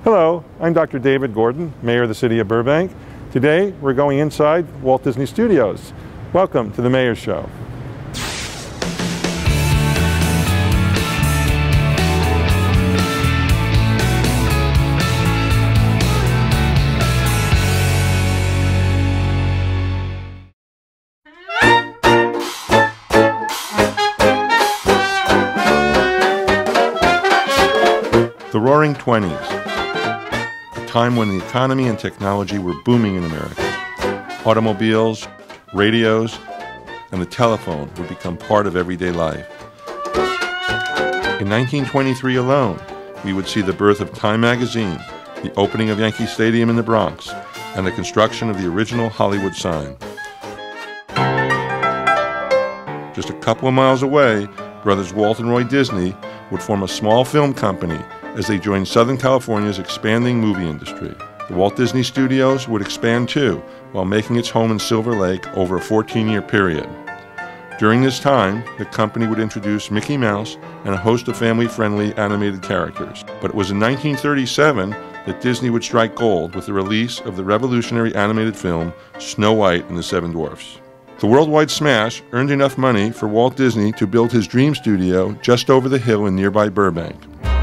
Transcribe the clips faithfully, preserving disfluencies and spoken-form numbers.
Hello, I'm Doctor David Gordon, Mayor of the City of Burbank. Today, we're going inside Walt Disney Studios. Welcome to the Mayor's Show. The Roaring Twenties, a time when the economy and technology were booming in America. Automobiles, radios, and the telephone would become part of everyday life. In nineteen twenty-three alone, we would see the birth of Time magazine, the opening of Yankee Stadium in the Bronx, and the construction of the original Hollywood sign. Just a couple of miles away, brothers Walt and Roy Disney would form a small film company as they joined Southern California's expanding movie industry. The Walt Disney Studios would expand too, while making its home in Silver Lake over a fourteen-year period. During this time, the company would introduce Mickey Mouse and a host of family-friendly animated characters. But it was in nineteen thirty-seven that Disney would strike gold with the release of the revolutionary animated film Snow White and the Seven Dwarfs. The worldwide smash earned enough money for Walt Disney to build his dream studio just over the hill in nearby Burbank.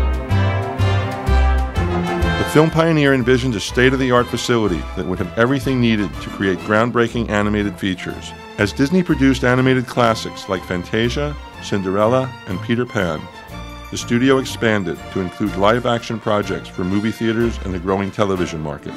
The film pioneer envisioned a state-of-the-art facility that would have everything needed to create groundbreaking animated features. As Disney produced animated classics like Fantasia, Cinderella, and Peter Pan, the studio expanded to include live-action projects for movie theaters and the growing television market.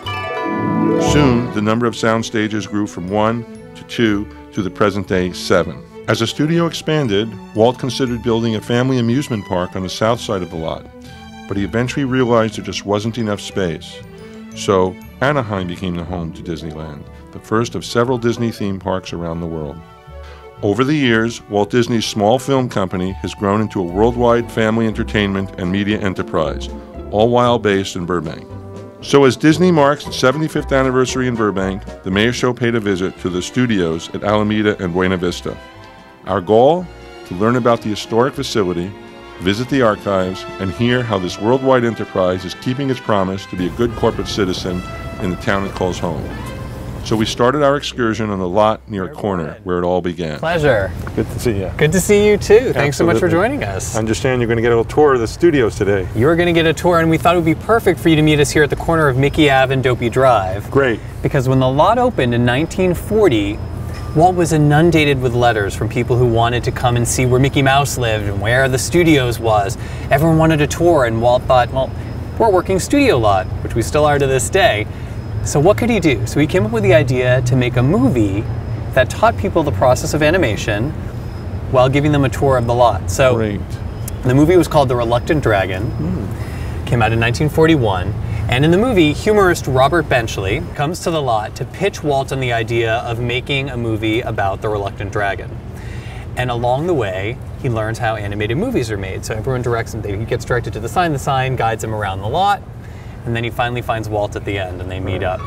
Soon, the number of sound stages grew from one to two to the present-day seven. As the studio expanded, Walt considered building a family amusement park on the south side of the lot, but he eventually realized there just wasn't enough space. So Anaheim became the home to Disneyland, the first of several Disney theme parks around the world. Over the years, Walt Disney's small film company has grown into a worldwide family entertainment and media enterprise, all while based in Burbank. So as Disney marks its seventy-fifth anniversary in Burbank, the Mayor's Show paid a visit to the studios at Alameda and Buena Vista. Our goal? To learn about the historic facility, visit the archives, and hear how this worldwide enterprise is keeping its promise to be a good corporate citizen in the town it calls home. So we started our excursion on the lot near a corner where it all began. Pleasure. Good to see you. Good to see you too. Absolutely. Thanks so much for joining us. I understand you're going to get a little tour of the studios today. You're going to get a tour, and we thought it would be perfect for you to meet us here at the corner of Mickey Avenue and Dopey Drive. Great. Because when the lot opened in nineteen forty, Walt was inundated with letters from people who wanted to come and see where Mickey Mouse lived and where the studios was. Everyone wanted a tour, and Walt thought, well, we're a working studio lot, which we still are to this day. So what could he do? So he came up with the idea to make a movie that taught people the process of animation while giving them a tour of the lot. So Great. The movie was called The Reluctant Dragon, mm. came out in nineteen forty-one. And in the movie, humorist Robert Benchley comes to the lot to pitch Walt on the idea of making a movie about the Reluctant Dragon. And along the way, he learns how animated movies are made. So everyone directs him, he gets directed to the sign, the sign guides him around the lot, and then he finally finds Walt at the end and they meet up.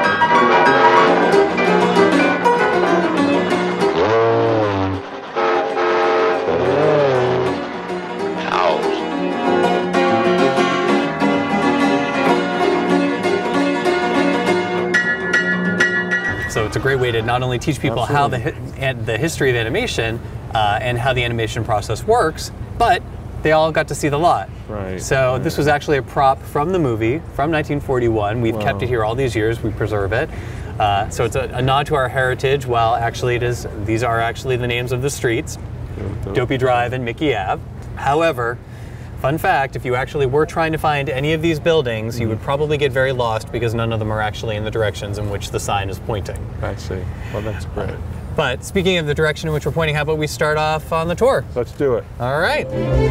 So it's a great way to not only teach people Absolutely. how the, the history of animation uh, and how the animation process works, but they all got to see the lot. Right. So right. this was actually a prop from the movie from nineteen forty-one. We've wow. kept it here all these years. We preserve it. Uh, so it's a, a nod to our heritage. While actually it is, these are actually the names of the streets, Dopey Drive and Mickey Avenue. However, fun fact, if you actually were trying to find any of these buildings, mm-hmm. you would probably get very lost because none of them are actually in the directions in which the sign is pointing. I see. Well, that's great. Uh, but speaking of the direction in which we're pointing, how about we start off on the tour? Let's do it. All right.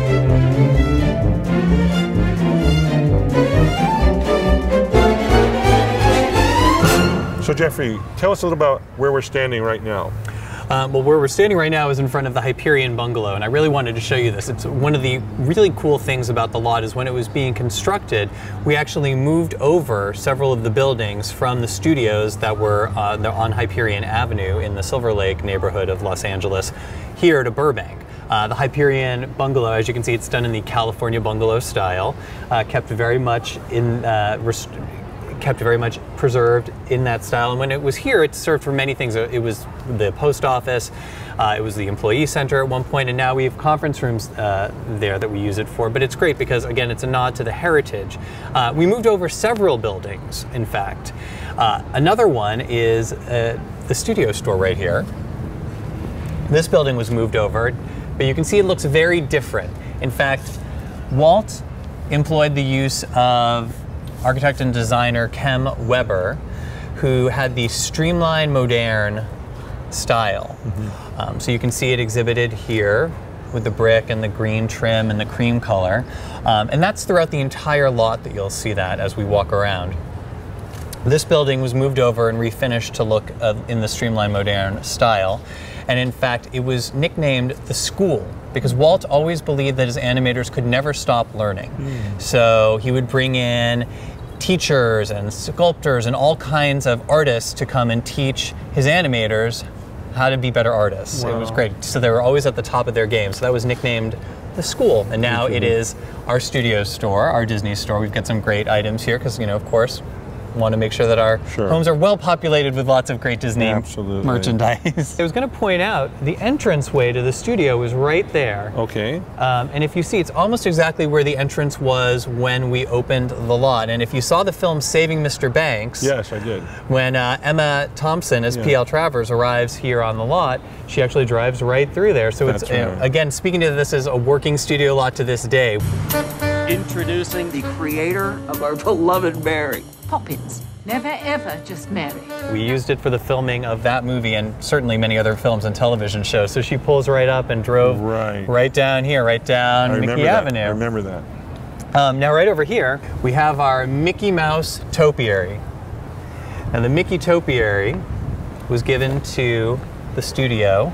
So Jeffrey, tell us a little about where we're standing right now. Um, well, where we're standing right now is in front of the Hyperion Bungalow, and I really wanted to show you this. It's one of the really cool things about the lot is when it was being constructed, we actually moved over several of the buildings from the studios that were uh, on Hyperion Avenue in the Silver Lake neighborhood of Los Angeles here to Burbank. Uh, the Hyperion bungalow, as you can see, it's done in the California bungalow style, uh, kept very much in uh, rest kept very much preserved in that style. And when it was here, it served for many things. It was the post office, uh, it was the employee center at one point, and now we have conference rooms uh, there that we use it for. But it's great because, again, it's a nod to the heritage. Uh, we moved over several buildings, in fact. Uh, another one is uh, the studio store right here. This building was moved over, but you can see it looks very different. In fact, Walt employed the use of architect and designer Kem Weber, who had the streamlined modern style. Mm-hmm. um, so you can see it exhibited here with the brick and the green trim and the cream color. Um, and that's throughout the entire lot that you'll see that as we walk around. This building was moved over and refinished to look uh, in the streamlined modern style. And in fact, it was nicknamed the School because Walt always believed that his animators could never stop learning. Mm. So he would bring in teachers and sculptors and all kinds of artists to come and teach his animators how to be better artists. Wow. It was great. So they were always at the top of their game. So that was nicknamed the School. And now it is our studio store, our Disney store. We've got some great items here because, you know, of course, want to make sure that our sure. homes are well populated with lots of great Disney Absolutely. merchandise. I was going to point out the entranceway to the studio is right there. Okay. Um, and if you see, it's almost exactly where the entrance was when we opened the lot. And if you saw the film Saving Mister Banks, yes, I did. When uh, Emma Thompson as yeah. P L Travers arrives here on the lot, she actually drives right through there. So That's it's right. uh, again, speaking to this as a working studio lot to this day. Introducing the creator of our beloved Mary. Poppins. Never ever just Mary. We used it for the filming of that movie and certainly many other films and television shows. So she pulls right up and drove right, right down here, right down Mickey that. Avenue. I remember that. Um, now right over here, we have our Mickey Mouse topiary. Now the Mickey topiary was given to the studio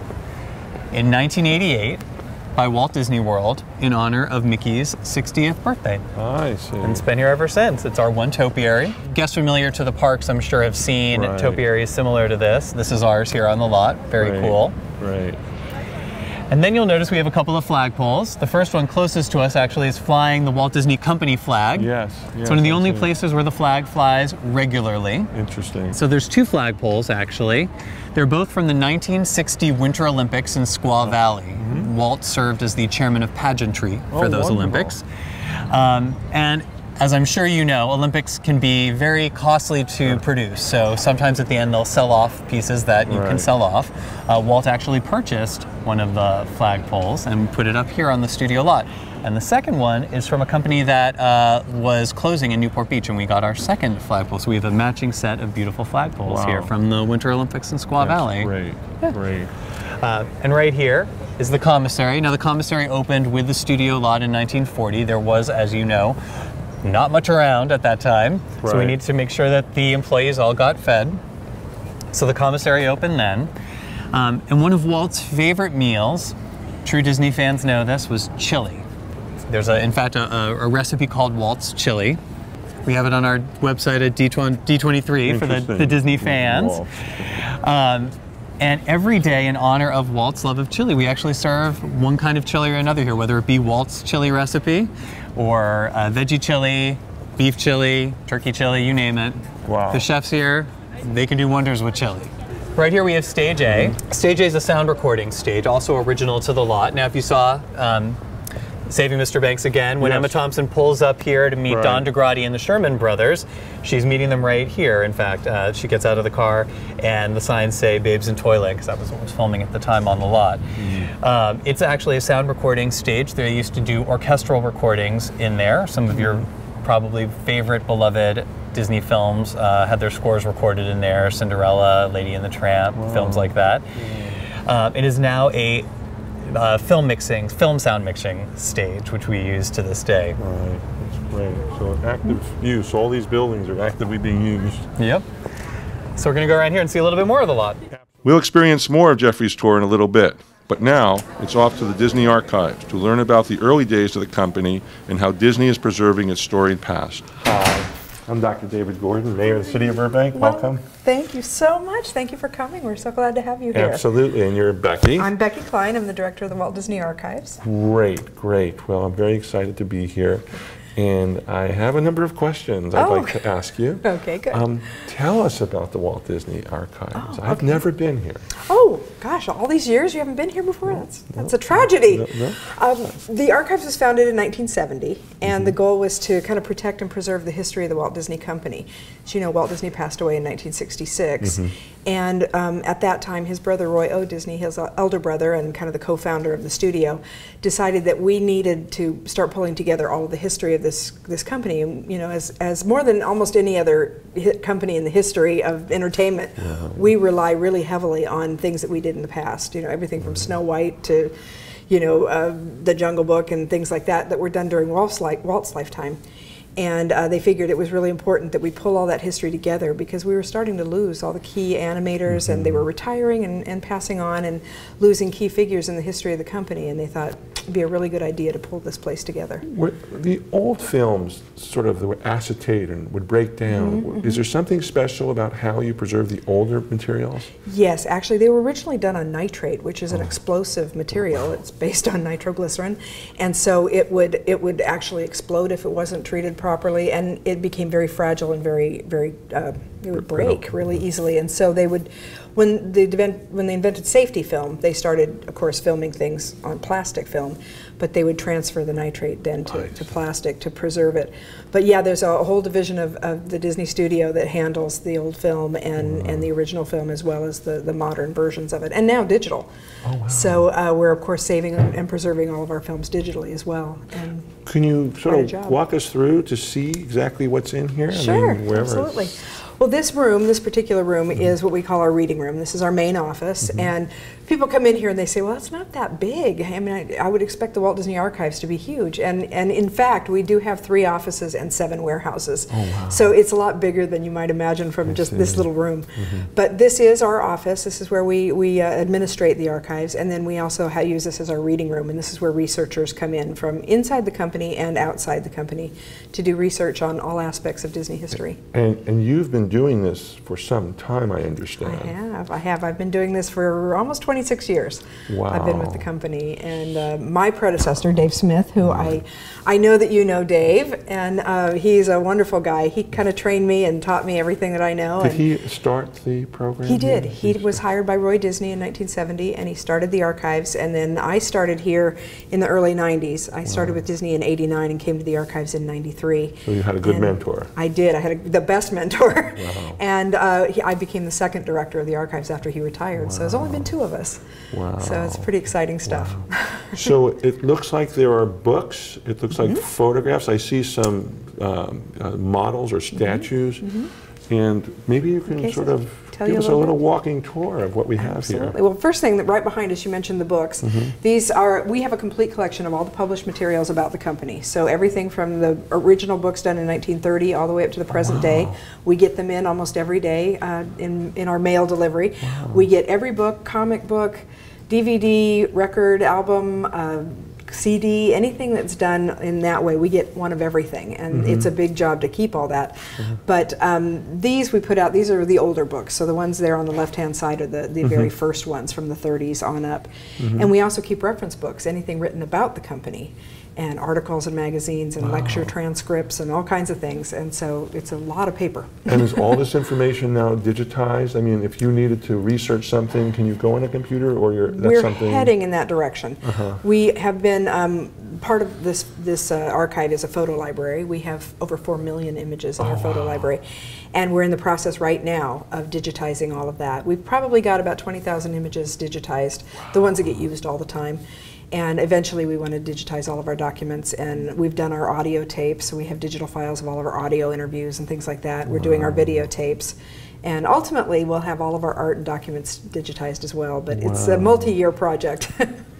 in nineteen eighty-eight by Walt Disney World in honor of Mickey's sixtieth birthday. I see. And it's been here ever since. It's our one topiary. Guests familiar to the parks, I'm sure, have seen right. topiaries similar to this. This is ours here on the lot. Very right. cool. Right. And then you'll notice we have a couple of flagpoles. The first one closest to us actually is flying the Walt Disney Company flag. Yes. yes it's one of the only places where the flag flies regularly. Interesting. So there's two flagpoles actually. They're both from the nineteen sixty Winter Olympics in Squaw Valley. Mm-hmm. Walt served as the chairman of pageantry for oh, those wonderful. Olympics. Um, and as I'm sure you know, Olympics can be very costly to sure. produce. So sometimes at the end they'll sell off pieces that you right. can sell off. Uh, Walt actually purchased one of the flagpoles and put it up here on the studio lot. And the second one is from a company that uh, was closing in Newport Beach, and we got our second flagpole. So we have a matching set of beautiful flagpoles wow. here from the Winter Olympics in Squaw That's Valley. Great, yeah. great. Uh, and right here is the commissary. Now the commissary opened with the studio lot in nineteen forty. There was, as you know, not much around at that time. Right. So we needed to make sure that the employees all got fed. So the commissary opened then. Um, and one of Walt's favorite meals, true Disney fans know this, was chili. There's, a, in fact, a, a recipe called Walt's Chili. We have it on our website at D twenty-three for the, the Disney fans. Um, and every day, in honor of Walt's love of chili, we actually serve one kind of chili or another here, whether it be Walt's chili recipe or uh, veggie chili, beef chili, turkey chili, you name it. Wow. The chefs here, they can do wonders with chili. Right here we have Stage A. Mm-hmm. Stage A is a sound recording stage, also original to the lot. Now if you saw um, Saving Mister Banks again, when yes. Emma Thompson pulls up here to meet right. Don DeGrady and the Sherman Brothers, she's meeting them right here. In fact, uh, she gets out of the car and the signs say Babes in Toyland, because that was what was filming at the time on the lot. Mm-hmm. um, it's actually a sound recording stage. They used to do orchestral recordings in there. Some of your probably favorite beloved Disney films uh, had their scores recorded in there. Cinderella, Lady and the Tramp, wow. films like that. Mm-hmm. um, it is now a Uh, film mixing, film sound mixing stage, which we use to this day. Right, that's great. So active use, all these buildings are actively being used. Yep. So we're going to go around here and see a little bit more of the lot. We'll experience more of Jeffrey's tour in a little bit, but now it's off to the Disney Archives to learn about the early days of the company and how Disney is preserving its storied past. Hi, I'm Doctor David Gordon, Mayor of the City of Burbank. Well, Welcome. Thank you so much. Thank you for coming. We're so glad to have you here. Absolutely. And you're Becky. I'm Becky Klein. I'm the director of the Walt Disney Archives. Great, great. Well, I'm very excited to be here. And I have a number of questions I'd Oh. like to ask you. Okay, good. Um, tell us about the Walt Disney Archives. Oh, I've okay. never been here. Oh, gosh, all these years you haven't been here before? That's, that's a tragedy. No, no. Um, the Archives was founded in nineteen seventy, and Mm-hmm. the goal was to kind of protect and preserve the history of the Walt Disney Company. As you know, Walt Disney passed away in nineteen sixty-six, Mm-hmm. and um, at that time, his brother Roy O. Disney, his elder brother and kind of the co-founder of the studio, decided that we needed to start pulling together all of the history of this this company. And, you know, as, as more than almost any other hit company in the history of entertainment, Yeah. we rely really heavily on things that we did in the past. You know, everything from Snow White to, you know, uh, the Jungle Book and things like that that were done during Walt's, li Walt's lifetime. And uh, they figured it was really important that we pull all that history together because we were starting to lose all the key animators, Mm-hmm. and they were retiring and, and passing on and losing key figures in the history of the company. And they thought it'd be a really good idea to pull this place together. Were the old films sort of, they were acetate and would break down. Mm-hmm, Is there something special about how you preserve the older materials? Yes, actually they were originally done on nitrate, which is an explosive material. It's based on nitroglycerin, and so it would it would actually explode if it wasn't treated properly, and it became very fragile and very very uh, it would break really easily. And so they would, when they when they invented safety film, they started, of course, filming things on plastic film, but they would transfer the nitrate then to, Nice. to plastic to preserve it. But yeah, there's a whole division of, of the Disney Studio that handles the old film and, and the original film, as well as the, the modern versions of it, and now digital. Oh, wow. So uh, we're, of course, saving and preserving all of our films digitally as well. And Can you sort Quite a of job. walk us through to see exactly what's in here? I Sure, mean, wherever absolutely. it's- Well, this room, this particular room, Mm-hmm. is what we call our reading room. This is our main office, and people come in here and they say, well, it's not that big. I mean, I, I would expect the Walt Disney Archives to be huge. And, and in fact, we do have three offices and seven warehouses. Oh, wow. So it's a lot bigger than you might imagine from I just this see. little room. But this is our office. This is where we, we uh, administrate the archives, and then we also ha use this as our reading room, and this is where researchers come in from inside the company and outside the company to do research on all aspects of Disney history. And, and you've been doing this for some time, I I understand. have, I have. I've been doing this for almost twenty-six years. I've been with the Wow. company, and uh, my predecessor, Dave Smith, who I, I know that you know Dave, and uh, he's a wonderful guy. He kind of trained me and taught me everything that I know. Did and he start the program? He did. here? He was hired by Roy Disney in nineteen seventy, and he started the archives. And then I started here in the early nineties. I started with Disney in eighty-nine and came to the archives in ninety-three. So you had a good And mentor. I did. I had a, the best mentor. Wow. And uh, he, I became the second director of the archives after he retired. So there's only been two of us. Wow. So it's pretty exciting stuff. So it looks like there are books, it looks Mm-hmm. like photographs. I see some um, uh, models or statues. And maybe you can Mm-hmm. Okay, sort so of tell give you a us a little little bit. walking tour of what we have Absolutely. here. Well, first thing that right behind us, you mentioned the books. These are, we have a complete collection of all the published materials about the company. So everything from the original books done in nineteen thirty all the way up to the present day. We get them in almost every day uh, in, in our mail delivery. We get every book, comic book, D V D, record, album, uh, C D, anything that's done in that way. We get one of everything, and Mm-hmm. it's a big job to keep all that. But um, these we put out, these are the older books, so the ones there on the left-hand side are the, the Mm-hmm. very first ones from the thirties on up. And we also keep reference books, anything written about the company, and articles and magazines and lecture transcripts and all kinds of things, and so it's a lot of paper. And is all this information now digitized? I mean, if you needed to research something, can you go on a computer, or you're, that's We're something? heading in that direction. Uh-huh. We have been, um, part of this, this uh, archive is a photo library. We have over four million images in Oh, our photo wow. library. And we're in the process right now of digitizing all of that. We've probably got about twenty thousand images digitized, the ones that get used all the time. And eventually we want to digitize all of our documents, and we've done our audio tapes, so we have digital files of all of our audio interviews and things like that. We're doing our videotapes. And ultimately we'll have all of our art and documents digitized as well, but it's a Wow. multi-year project.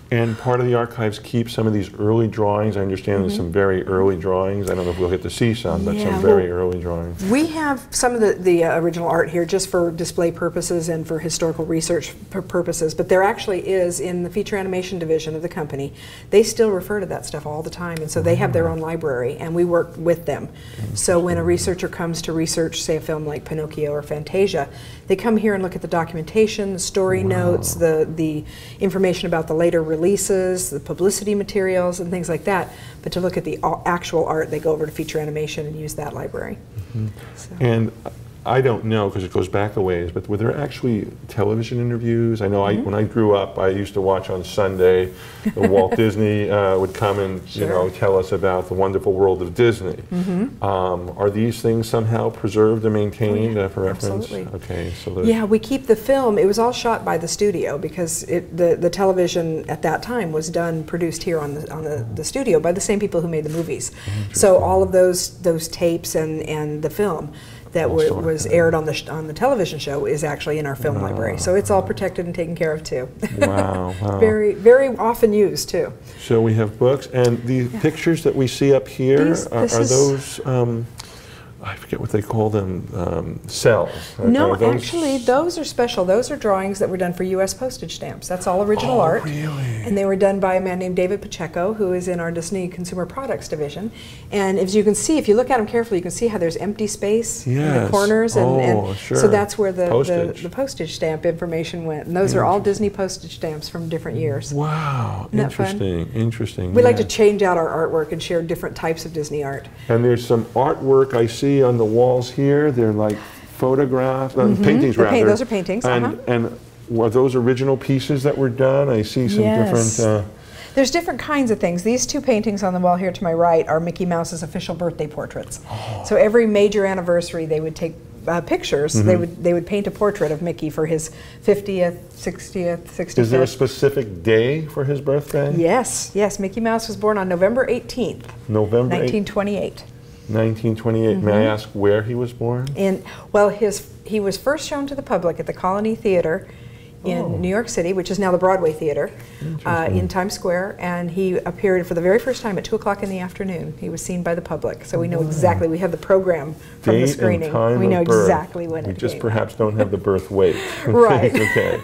And part of the archives keep some of these early drawings. I understand Mm-hmm. there's some very early drawings. I don't know if we'll get to see some, but Yeah, some very well, early drawings. We have some of the, the uh, original art here just for display purposes and for historical research pur purposes, but there actually is in the feature animation division of the company. They still refer to that stuff all the time, and so they have their own library, and we work with them. So when a researcher comes to research, say, a film like Pinocchio or Fantasia, they come here and look at the documentation, the story Wow. notes, the, the information about the later releases, the publicity materials, and things like that. But to look at the actual art, they go over to feature animation and use that library. Mm-hmm. So. And I don't know, because it goes back a ways, but were there actually television interviews? I know I, Mm-hmm. when I grew up, I used to watch on Sunday, the Walt Disney uh, would come and you Sure. know tell us about the wonderful world of Disney. Mm-hmm. Um, are these things somehow preserved and maintained Oh, yeah. uh, for reference? Absolutely. Okay, so there's Yeah, we keep the film. It was all shot by the studio because it, the the television at that time was done, produced here on the on the, the studio by the same people who made the movies. So all of those those tapes and and the film that All wa- stored was there. aired on the sh on the television show is actually in our film library. So it's all protected and taken care of too. Wow, wow. Very very often used too. So we have books, and the pictures that we see up here, These- are, this are is- those, um, I forget what they call them, um, cells? Are- No, are those- actually, those are special. Those are drawings that were done for U S postage stamps. That's all original Oh, art. really? And they were done by a man named David Pacheco, who is in our Disney Consumer Products division. And as you can see, if you look at them carefully, you can see how there's empty space in the Yes. corners. And, Oh, and sure. so that's where the Postage. the, the postage stamp information went. And those are all Disney postage stamps from different years. Wow, Isn't that fun? interesting, interesting. We like yeah. to change out our artwork and share different types of Disney art. And there's some artwork I see on the walls here. They're like photographs, uh, paintings The rather. paint- those are paintings, And, uh-huh. and were those original pieces that were done? I see some Yes. different. Uh, There's different kinds of things. These two paintings on the wall here to my right are Mickey Mouse's official birthday portraits. So every major anniversary, they would take uh, pictures. Mm-hmm. They would they would paint a portrait of Mickey for his fiftieth, sixtieth, sixty-fifth. is there a specific day for his birthday? Yes, yes. Mickey Mouse was born on November eighteenth, November nineteen eighth, twenty-eight. nineteen twenty-eight. May I ask where he was born? And well, his he was first shown to the public at the Colony Theater in Oh. New York City, which is now the Broadway Theater, uh, in Times Square, and he appeared for the very first time at two o'clock in the afternoon. He was seen by the public, so we know exactly. We have the program from Date the and screening. time We of know birth. exactly when We it just came. perhaps don't have the birth weight. Right. Okay.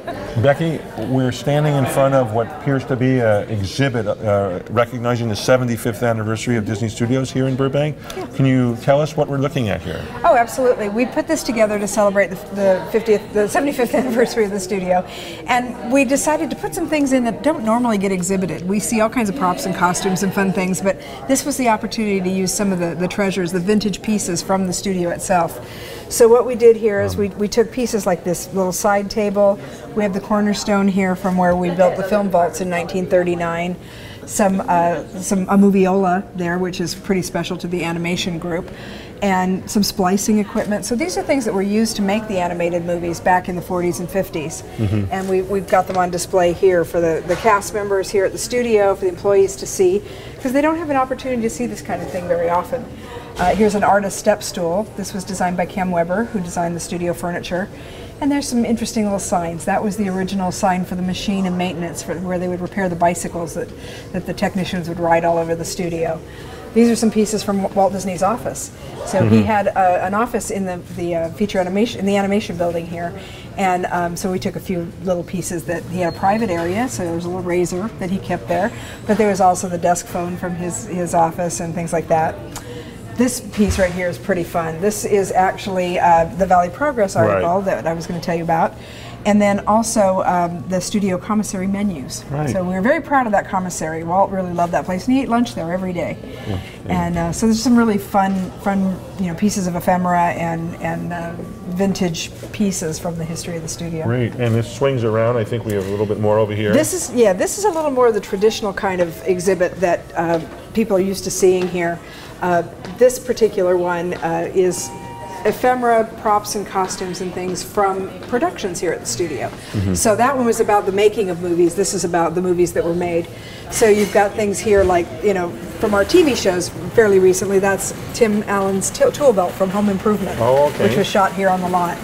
Becky, we're standing in front of what appears to be an exhibit uh, recognizing the seventy-fifth anniversary of Disney Studios here in Burbank. Can you tell us what we're looking at here? Oh, absolutely. We put this together to celebrate the, the fiftieth, the seventy-fifth anniversary of the studio, and we decided to put some things in that don't normally get exhibited. We see all kinds of props and costumes and fun things, but this was the opportunity to use some of the, the treasures, the vintage pieces from the studio itself. So what we did here is we, we took pieces like this little side table. We have the cornerstone here from where we built the film vaults in nineteen thirty-nine. Some uh, some a moviola there, which is pretty special to the animation group, and some splicing equipment. So these are things that were used to make the animated movies back in the forties and fifties. Mm-hmm. And we, we've got them on display here for the, the cast members here at the studio, for the employees to see, because they don't have an opportunity to see this kind of thing very often. Uh, here's an artist step stool. This was designed by Cam Weber, who designed the studio furniture. And there's some interesting little signs. That was the original sign for the machine and maintenance, for where they would repair the bicycles that, that the technicians would ride all over the studio. These are some pieces from Walt Disney's office. So mm-hmm. he had uh, an office in the, the uh, feature animation, in the animation building here. And um, so we took a few little pieces that he had a private area, so there was a little razor that he kept there. But there was also the desk phone from his, his office and things like that. This piece right here is pretty fun. This is actually uh, the Valley Progress article Right. that I was going to tell you about. And then also um, the studio commissary menus. Right. So we were very proud of that commissary. Walt really loved that place, and he ate lunch there every day. Okay. And uh, so there's some really fun, fun, you know, pieces of ephemera and and uh, vintage pieces from the history of the studio. Great, and this swings around. I think we have a little bit more over here. This is yeah, this is a little more of the traditional kind of exhibit that uh, people are used to seeing here. Uh, this particular one uh, is ephemera, props and costumes and things from productions here at the studio. Mm-hmm. So that one was about the making of movies. This is about the movies that were made. So you've got things here like, you know, from our T V shows fairly recently. That's Tim Allen's t- tool belt from Home Improvement, oh, okay. which was shot here on the lot.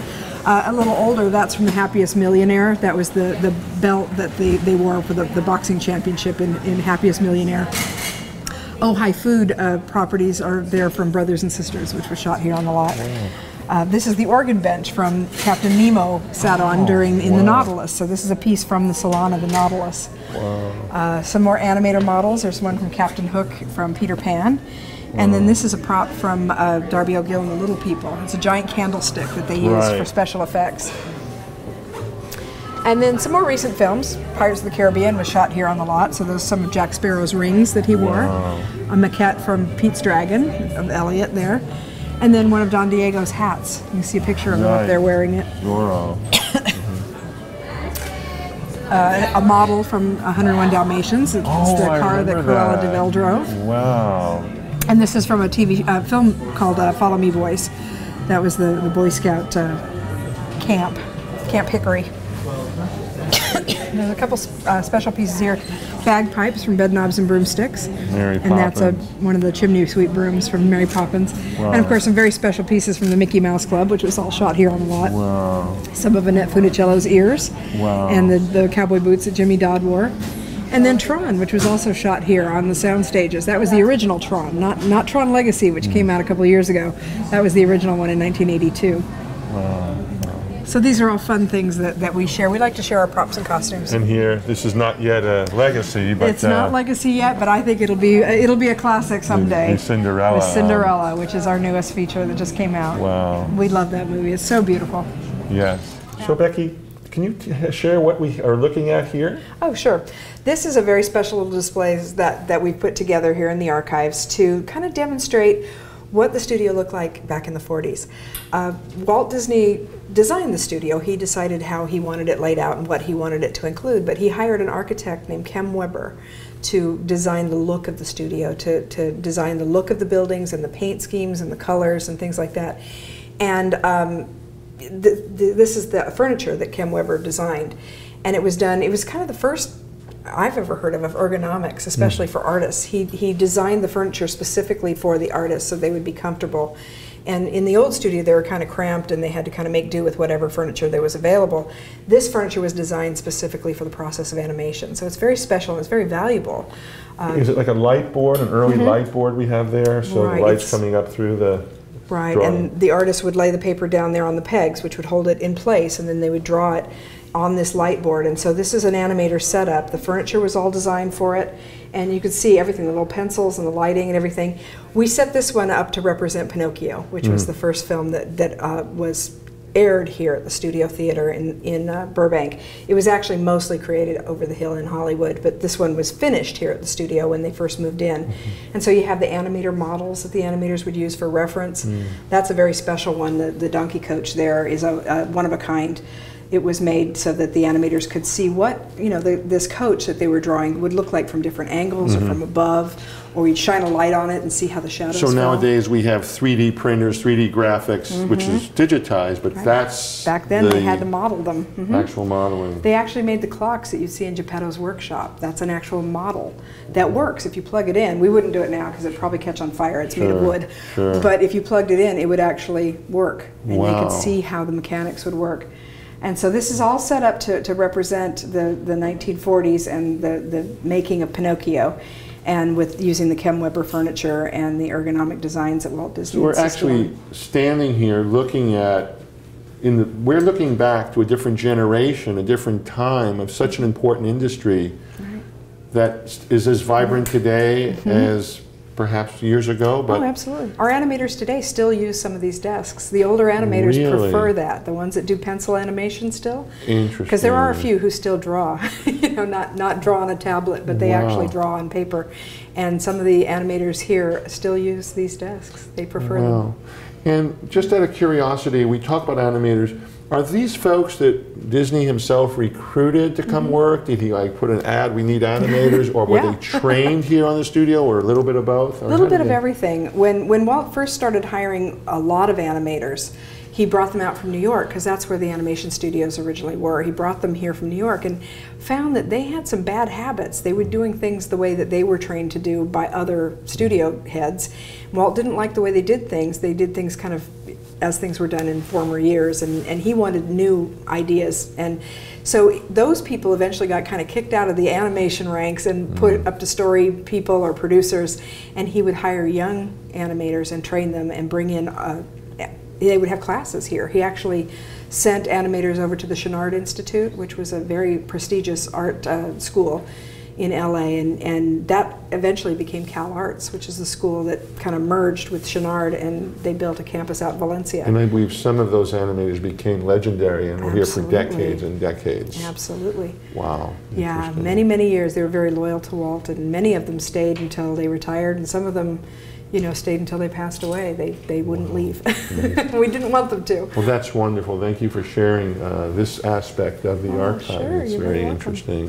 Uh, a little older, that's from The Happiest Millionaire. That was the, the belt that they, they wore for the, the boxing championship in, in Happiest Millionaire. Oh, High Food uh, properties are there from Brothers and Sisters, which was shot here on the lot. Uh, this is the organ bench from Captain Nemo sat on Oh, during in wow. the Nautilus. So this is a piece from the salon of the Nautilus. Wow. Uh, some more animator models. There's one from Captain Hook from Peter Pan. And then this is a prop from uh, Darby O'Gill and the Little People. It's a giant candlestick that they use Right. for special effects. And then some more recent films. Pirates of the Caribbean was shot here on the lot, so those are some of Jack Sparrow's rings that he wore. Wow. A maquette from Pete's Dragon of Elliot there. And then one of Don Diego's hats. You can see a picture of him Right. up there wearing it. Zorro. Uh, a model from one oh one Dalmatians. It's Oh, the I car that remember Cruella that. de Vil drove. Wow. And this is from a T V uh, film called uh, Follow Me Boys. That was the, the Boy Scout uh, camp, Camp Hickory. There's a couple uh, special pieces here. Bagpipes from Bedknobs and Broomsticks. Mary And that's a, Poppins. one of the chimney sweep brooms from Mary Poppins. Wow. And of course some very special pieces from the Mickey Mouse Club, which was all shot here on the lot. Wow. Some of Annette Funicello's ears. Wow. And the, the cowboy boots that Jimmy Dodd wore. And then Tron, which was also shot here on the sound stages. That was the original Tron, not not Tron Legacy, which came out a couple of years ago. That was the original one in nineteen eighty-two. Wow. So these are all fun things that, that we share. We like to share our props and costumes. And here, this is not yet a legacy, but It's not uh, Legacy yet, but I think it'll be it'll be a classic someday. the Cinderella, With Cinderella, which is our newest feature that just came out. Wow. We love that movie. It's so beautiful. yes. So Becky, can you t- share what we are looking at here? Oh, sure. This is a very special little display that, that we've put together here in the archives to kind of demonstrate what the studio looked like back in the forties. Uh, Walt Disney designed the studio. He decided how he wanted it laid out and what he wanted it to include, but he hired an architect named Kem Weber to design the look of the studio, to, to design the look of the buildings and the paint schemes and the colors and things like that. And um, th th this is the furniture that Kem Weber designed. And it was done, it was kind of the first I've ever heard of of ergonomics, especially mm. for artists. He, he designed the furniture specifically for the artists so they would be comfortable. And in the old studio, they were kind of cramped and they had to kind of make do with whatever furniture there was available. This furniture was designed specifically for the process of animation. So it's very special and it's very valuable. Um, Is it like a light board, an early mm-hmm. light board we have there? So Right, the light's it's- coming up through the Right, drawing. and the artist would lay the paper down there on the pegs, which would hold it in place, and then they would draw it on this light board. And so this is an animator setup. The furniture was all designed for it, and you could see everything, the little pencils and the lighting and everything. We set this one up to represent Pinocchio, which mm. was the first film that, that uh, was aired here at the Studio Theater in, in uh, Burbank. It was actually mostly created over the hill in Hollywood, but this one was finished here at the studio when they first moved in. Mm-hmm. And so you have the animator models that the animators would use for reference. Mm. That's a very special one. The, the donkey coach there is a, a one of a kind. It was made so that the animators could see what, you know, the, this coach that they were drawing would look like from different angles mm-hmm. or from above, or you'd shine a light on it and see how the shadows So fell. nowadays we have three D printers, three D graphics, mm-hmm. which is digitized, but right. that's back then the they had to model them. Mm-hmm. Actual modeling. They actually made the clocks that you see in Geppetto's workshop. That's an actual model that works if you plug it in. We wouldn't do it now because it'd probably catch on fire. It's sure, made of wood. Sure. But if you plugged it in, it would actually work, and wow. they could see how the mechanics would work. And so this is all set up to, to represent the, the nineteen forties and the, the making of Pinocchio, and with using the Kem Weber furniture and the ergonomic designs that Walt Disney So we're insisted actually on. standing here looking at, in the, we're looking back to a different generation, a different time of such an important industry right. that is as vibrant today mm-hmm. as perhaps years ago. But oh, absolutely. Our animators today still use some of these desks. The older animators really? prefer that. The ones that do pencil animation still. Interesting. Because there are a few who still draw. you know, not not draw on a tablet, but they wow. actually draw on paper. And some of the animators here still use these desks. They prefer wow. them. And just out of curiosity, we talk about animators. Are these folks that Disney himself recruited to come mm-hmm. work? Did he like put an ad, we need animators, or were yeah. they trained here on the studio, or a little bit of both? A little bit of everything. When, when Walt first started hiring a lot of animators, he brought them out from New York, because that's where the animation studios originally were. He brought them here from New York and found that they had some bad habits. They were doing things the way that they were trained to do by other studio heads. Walt didn't like the way they did things. They did things kind of as things were done in former years, and, and he wanted new ideas. And so those people eventually got kind of kicked out of the animation ranks and put mm. up to story people or producers, and he would hire young animators and train them and bring in, uh, they would have classes here. He actually sent animators over to the Chenard Institute, which was a very prestigious art uh, school in L A, and, and that eventually became Cal Arts, which is the school that kind of merged with Chenard, and they built a campus out in Valencia. And I believe some of those animators became legendary and were here for decades and decades. Absolutely. Wow. Yeah, many, many years. They were very loyal to Walt, and many of them stayed until they retired, and some of them, you know, stayed until they passed away. They, they wouldn't wow. leave. We didn't want them to. Well, that's wonderful. Thank you for sharing uh, this aspect of the oh, archive. Sure. It's You're very welcome. interesting.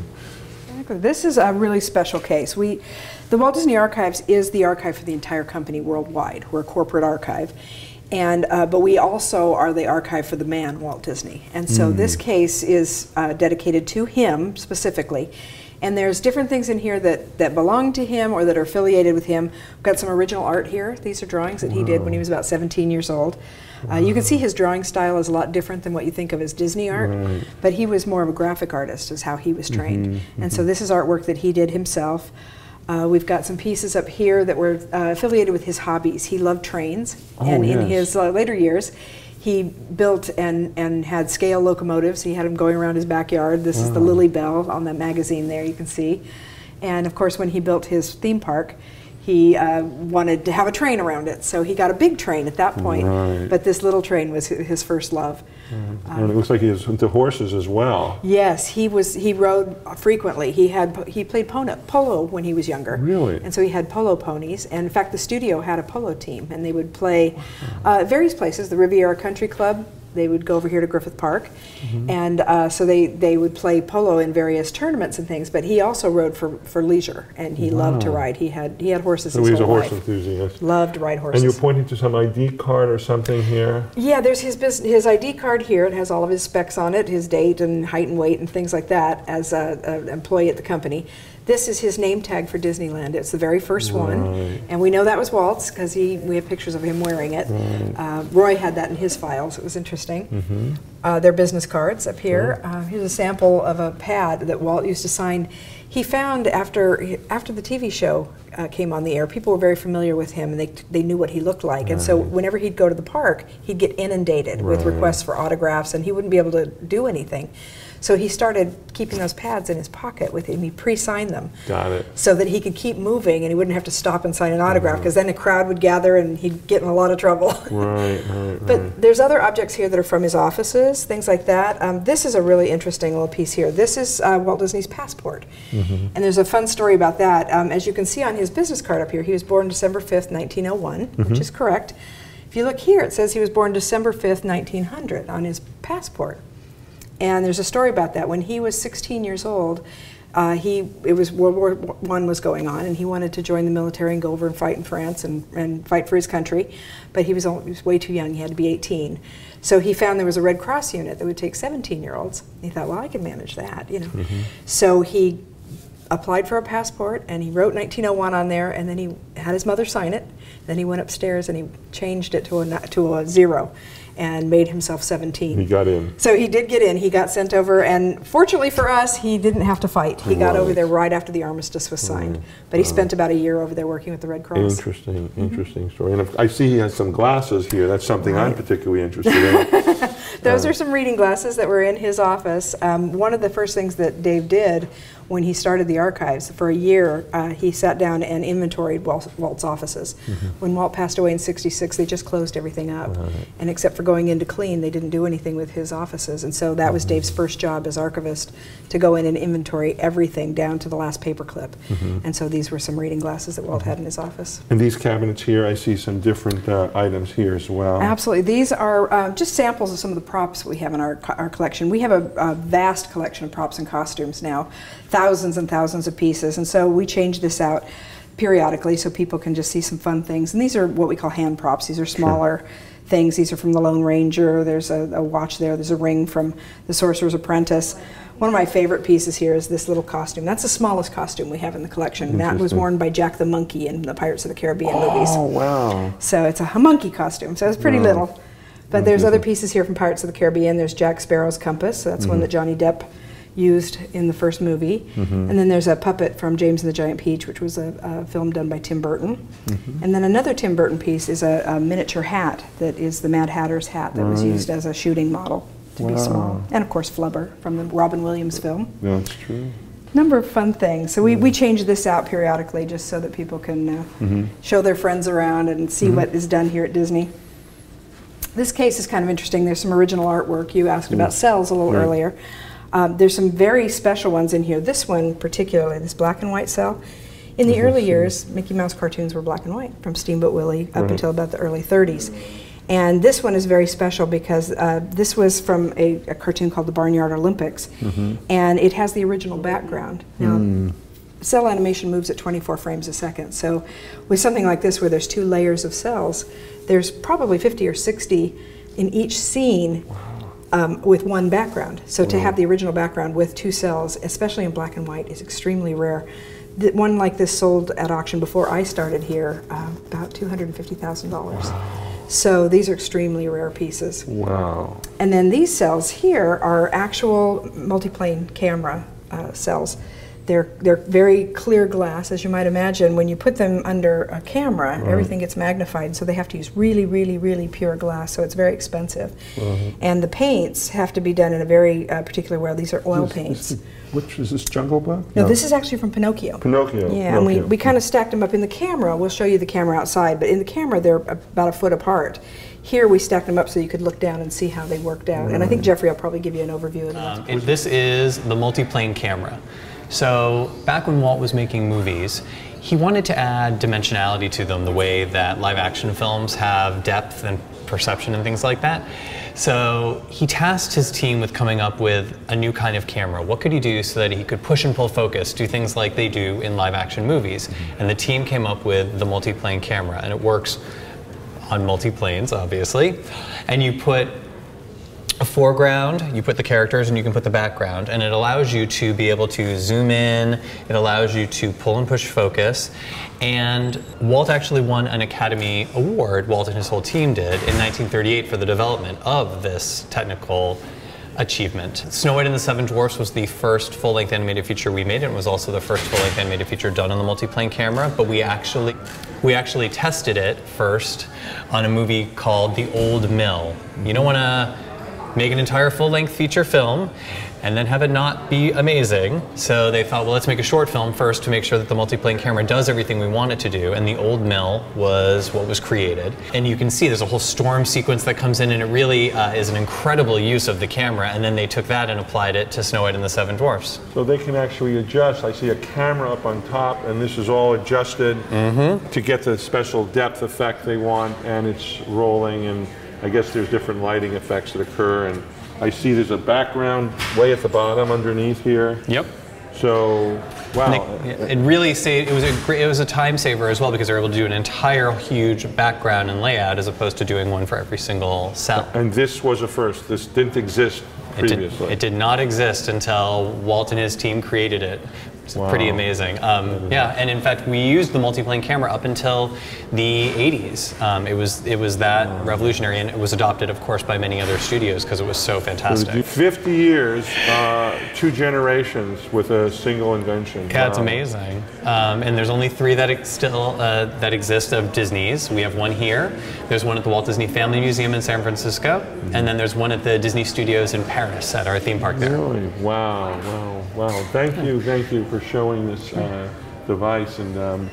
This is a really special case. We, the Walt Disney Archives is the archive for the entire company worldwide. We're a corporate archive, and uh, but we also are the archive for the man, Walt Disney. And so mm. this case is uh, dedicated to him specifically. And there's different things in here that, that belong to him or that are affiliated with him. We've got some original art here. These are drawings that he did when he was about seventeen years old. Uh, you can see his drawing style is a lot different than what you think of as Disney art, right. but he was more of a graphic artist is how he was trained. Mm-hmm, and mm-hmm. so this is artwork that he did himself. Uh, we've got some pieces up here that were uh, affiliated with his hobbies. He loved trains, oh, and yes. in his uh, later years, he built and, and had scale locomotives. He had them going around his backyard. This wow. is the Lily Bell on that magazine there, you can see. And of course, when he built his theme park, he uh, wanted to have a train around it, so he got a big train at that point. Right. But this little train was his first love. Right. Um, and it looks like he was into horses as well. Yes, he was. He rode frequently. He had he played polo, polo when he was younger. Really? And so he had polo ponies. And in fact, the studio had a polo team, and they would play uh, at various places. The Riviera Country Club. They would go over here to Griffith Park, mm-hmm. and uh, so they, they would play polo in various tournaments and things. But he also rode for, for leisure, and he wow. loved to ride. He had he had horses. So his he was whole a horse life. enthusiast. Loved to ride horses. And you're pointing to some I D card or something here. Yeah, there's his business, his I D card here. It has all of his specs on it, his date and height and weight and things like that as an employee at the company. This is his name tag for Disneyland. It's the very first right. one, and we know that was Walt's because he we have pictures of him wearing it. Right. Uh, Roy had that in his files. It was interesting. Mm-hmm. uh, their business cards up here. Sure. Uh, here's a sample of a pad that Walt used to sign. He found after after the T V show uh, came on the air, people were very familiar with him, and they they knew what he looked like. Right. And so whenever he'd go to the park, he'd get inundated right. with requests for autographs, and he wouldn't be able to do anything. So he started keeping those pads in his pocket with him. He pre-signed them. Got it. So that he could keep moving and he wouldn't have to stop and sign an autograph, because then a crowd would gather and he'd get in a lot of trouble. Right, right, But right. there's other objects here that are from his offices, things like that. Um, this is a really interesting little piece here. This is uh, Walt Disney's passport. Mm-hmm. And there's a fun story about that. Um, as you can see on his business card up here, he was born December fifth, nineteen oh one, mm-hmm. which is correct. If you look here, it says he was born December fifth, nineteen hundred on his passport. And there's a story about that. When he was sixteen years old, uh, he it was World War One was going on, and he wanted to join the military and go over and fight in France and, and fight for his country. But he was, only, he was way too young. He had to be eighteen. So he found there was a Red Cross unit that would take seventeen-year-olds. He thought, well, I can manage that, you know. Mm-hmm. So he applied for a passport, and he wrote nineteen oh one on there, and then he had his mother sign it. Then he went upstairs and he changed it to a to a zero, and made himself seventeen. He got in. So he did get in. He got sent over, and fortunately for us, he didn't have to fight. He got right. over there right after the armistice was signed. Right. But he right. spent about a year over there working with the Red Cross. Interesting, mm-hmm. interesting story. And if, I see he has some glasses here. That's something right. I'm particularly interested in. Those uh, are some reading glasses that were in his office. Um, one of the first things that Dave did when he started the archives, for a year, uh, he sat down and inventoried Walt, Walt's offices. Mm-hmm. When Walt passed away in sixty-six, they just closed everything up. Right. And except for going in to clean, they didn't do anything with his offices. And so that mm-hmm. was Dave's first job as archivist, to go in and inventory everything down to the last paper clip. Mm-hmm. And so these were some reading glasses that Walt mm-hmm. had in his office. And these cabinets here, I see some different uh, items here as well. Absolutely. These are uh, just samples of some of the props we have in our, our collection. We have a, a vast collection of props and costumes now. Thousands and thousands of pieces, and so we change this out periodically so people can just see some fun things. And these are what we call hand props. These are smaller sure. things. These are from the Lone Ranger. There's a, a watch there. There's a ring from the Sorcerer's Apprentice. One of my favorite pieces here is this little costume. That's the smallest costume we have in the collection. That was worn by Jack the Monkey in the Pirates of the Caribbean oh, movies. Oh, wow. So it's a monkey costume, so it's pretty wow. little. But there's other pieces here from Pirates of the Caribbean. There's Jack Sparrow's compass. So that's mm-hmm. one that Johnny Depp used in the first movie. Mm-hmm. And then there's a puppet from James and the Giant Peach, which was a, a film done by Tim Burton. Mm-hmm. And then another Tim Burton piece is a, a miniature hat that is the Mad Hatter's hat that right. was used as a shooting model to wow. be small. And of course Flubber from the Robin Williams film. That's true. Number of fun things. So we, we change this out periodically just so that people can uh, mm-hmm. show their friends around and see mm-hmm. what is done here at Disney. This case is kind of interesting. There's some original artwork. You asked mm-hmm. about cells a little right. earlier. Um, there's some very special ones in here. This one particularly, this black and white cell. In the mm-hmm. early years, Mickey Mouse cartoons were black and white, from Steamboat Willie up right. until about the early thirties. And this one is very special because uh, this was from a, a cartoon called the Barnyard Olympics, mm-hmm. and it has the original background. Now, mm. cell animation moves at twenty-four frames a second, so with something like this where there's two layers of cells, there's probably fifty or sixty in each scene um, with one background. So wow. to have the original background with two cells, especially in black and white, is extremely rare. The one like this sold at auction before I started here, uh, about two hundred fifty thousand dollars. Wow. So these are extremely rare pieces. Wow. And then these cells here are actual multiplane camera uh, cells. They're, they're very clear glass, as you might imagine. When you put them under a camera, right. everything gets magnified, so they have to use really, really, really pure glass, so it's very expensive. Right. And the paints have to be done in a very uh, particular way. These are oil is, paints. Is the, which is this Jungle Book? No, no, this is actually from Pinocchio. Pinocchio. Yeah, Pinocchio. and we, we kind of stacked them up in the camera. We'll show you the camera outside, but in the camera they're about a foot apart. Here we stacked them up so you could look down and see how they worked out. Right. And I think Jeffrey will probably give you an overview of that. Um, it, this is the multiplane camera. So back when Walt was making movies, he wanted to add dimensionality to them the way that live action films have depth and perception and things like that. So he tasked his team with coming up with a new kind of camera. What could he do so that he could push and pull focus, do things like they do in live action movies? And the team came up with the multiplane camera, and it works on multi-planes, obviously. And you put a foreground, you put the characters, and you can put the background, and it allows you to be able to zoom in, it allows you to pull and push focus. And Walt actually won an Academy Award, Walt and his whole team did, in nineteen thirty-eight for the development of this technical achievement. Snow White and the Seven Dwarfs was the first full-length animated feature we made, and it was also the first full-length animated feature done on the multiplane camera, but we actually, we actually tested it first on a movie called The Old Mill. You don't want to make an entire full-length feature film and then have it not be amazing. So they thought, well, let's make a short film first to make sure that the multiplane camera does everything we want it to do. And The Old Mill was what was created. And you can see there's a whole storm sequence that comes in, and it really uh, is an incredible use of the camera. And then they took that and applied it to Snow White and the Seven Dwarfs. So they can actually adjust. I see a camera up on top, and this is all adjusted mm-hmm. to get the special depth effect they want, and it's rolling, and I guess there's different lighting effects that occur, and I see there's a background way at the bottom underneath here. Yep. So, wow. It, it really saved, it was a great, it was a time saver as well, because they were able to do an entire huge background and layout as opposed to doing one for every single cell. And this was a first. This didn't exist previously. It did, it did not exist until Walt and his team created it. It's wow. pretty amazing. Um, yeah, and in fact, we used the multiplane camera up until the eighties. Um, it was it was that wow. revolutionary, and it was adopted, of course, by many other studios because it was so fantastic. fifty years, uh, two generations with a single invention. Yeah, wow. it's amazing. Um, and there's only three that ex still uh, that exist of Disney's. We have one here. There's one at the Walt Disney Family Museum in San Francisco, mm-hmm. and then there's one at the Disney Studios in Paris at our theme park there. Really? Wow! Wow! Wow! Thank you! Thank you for showing this uh, device and um,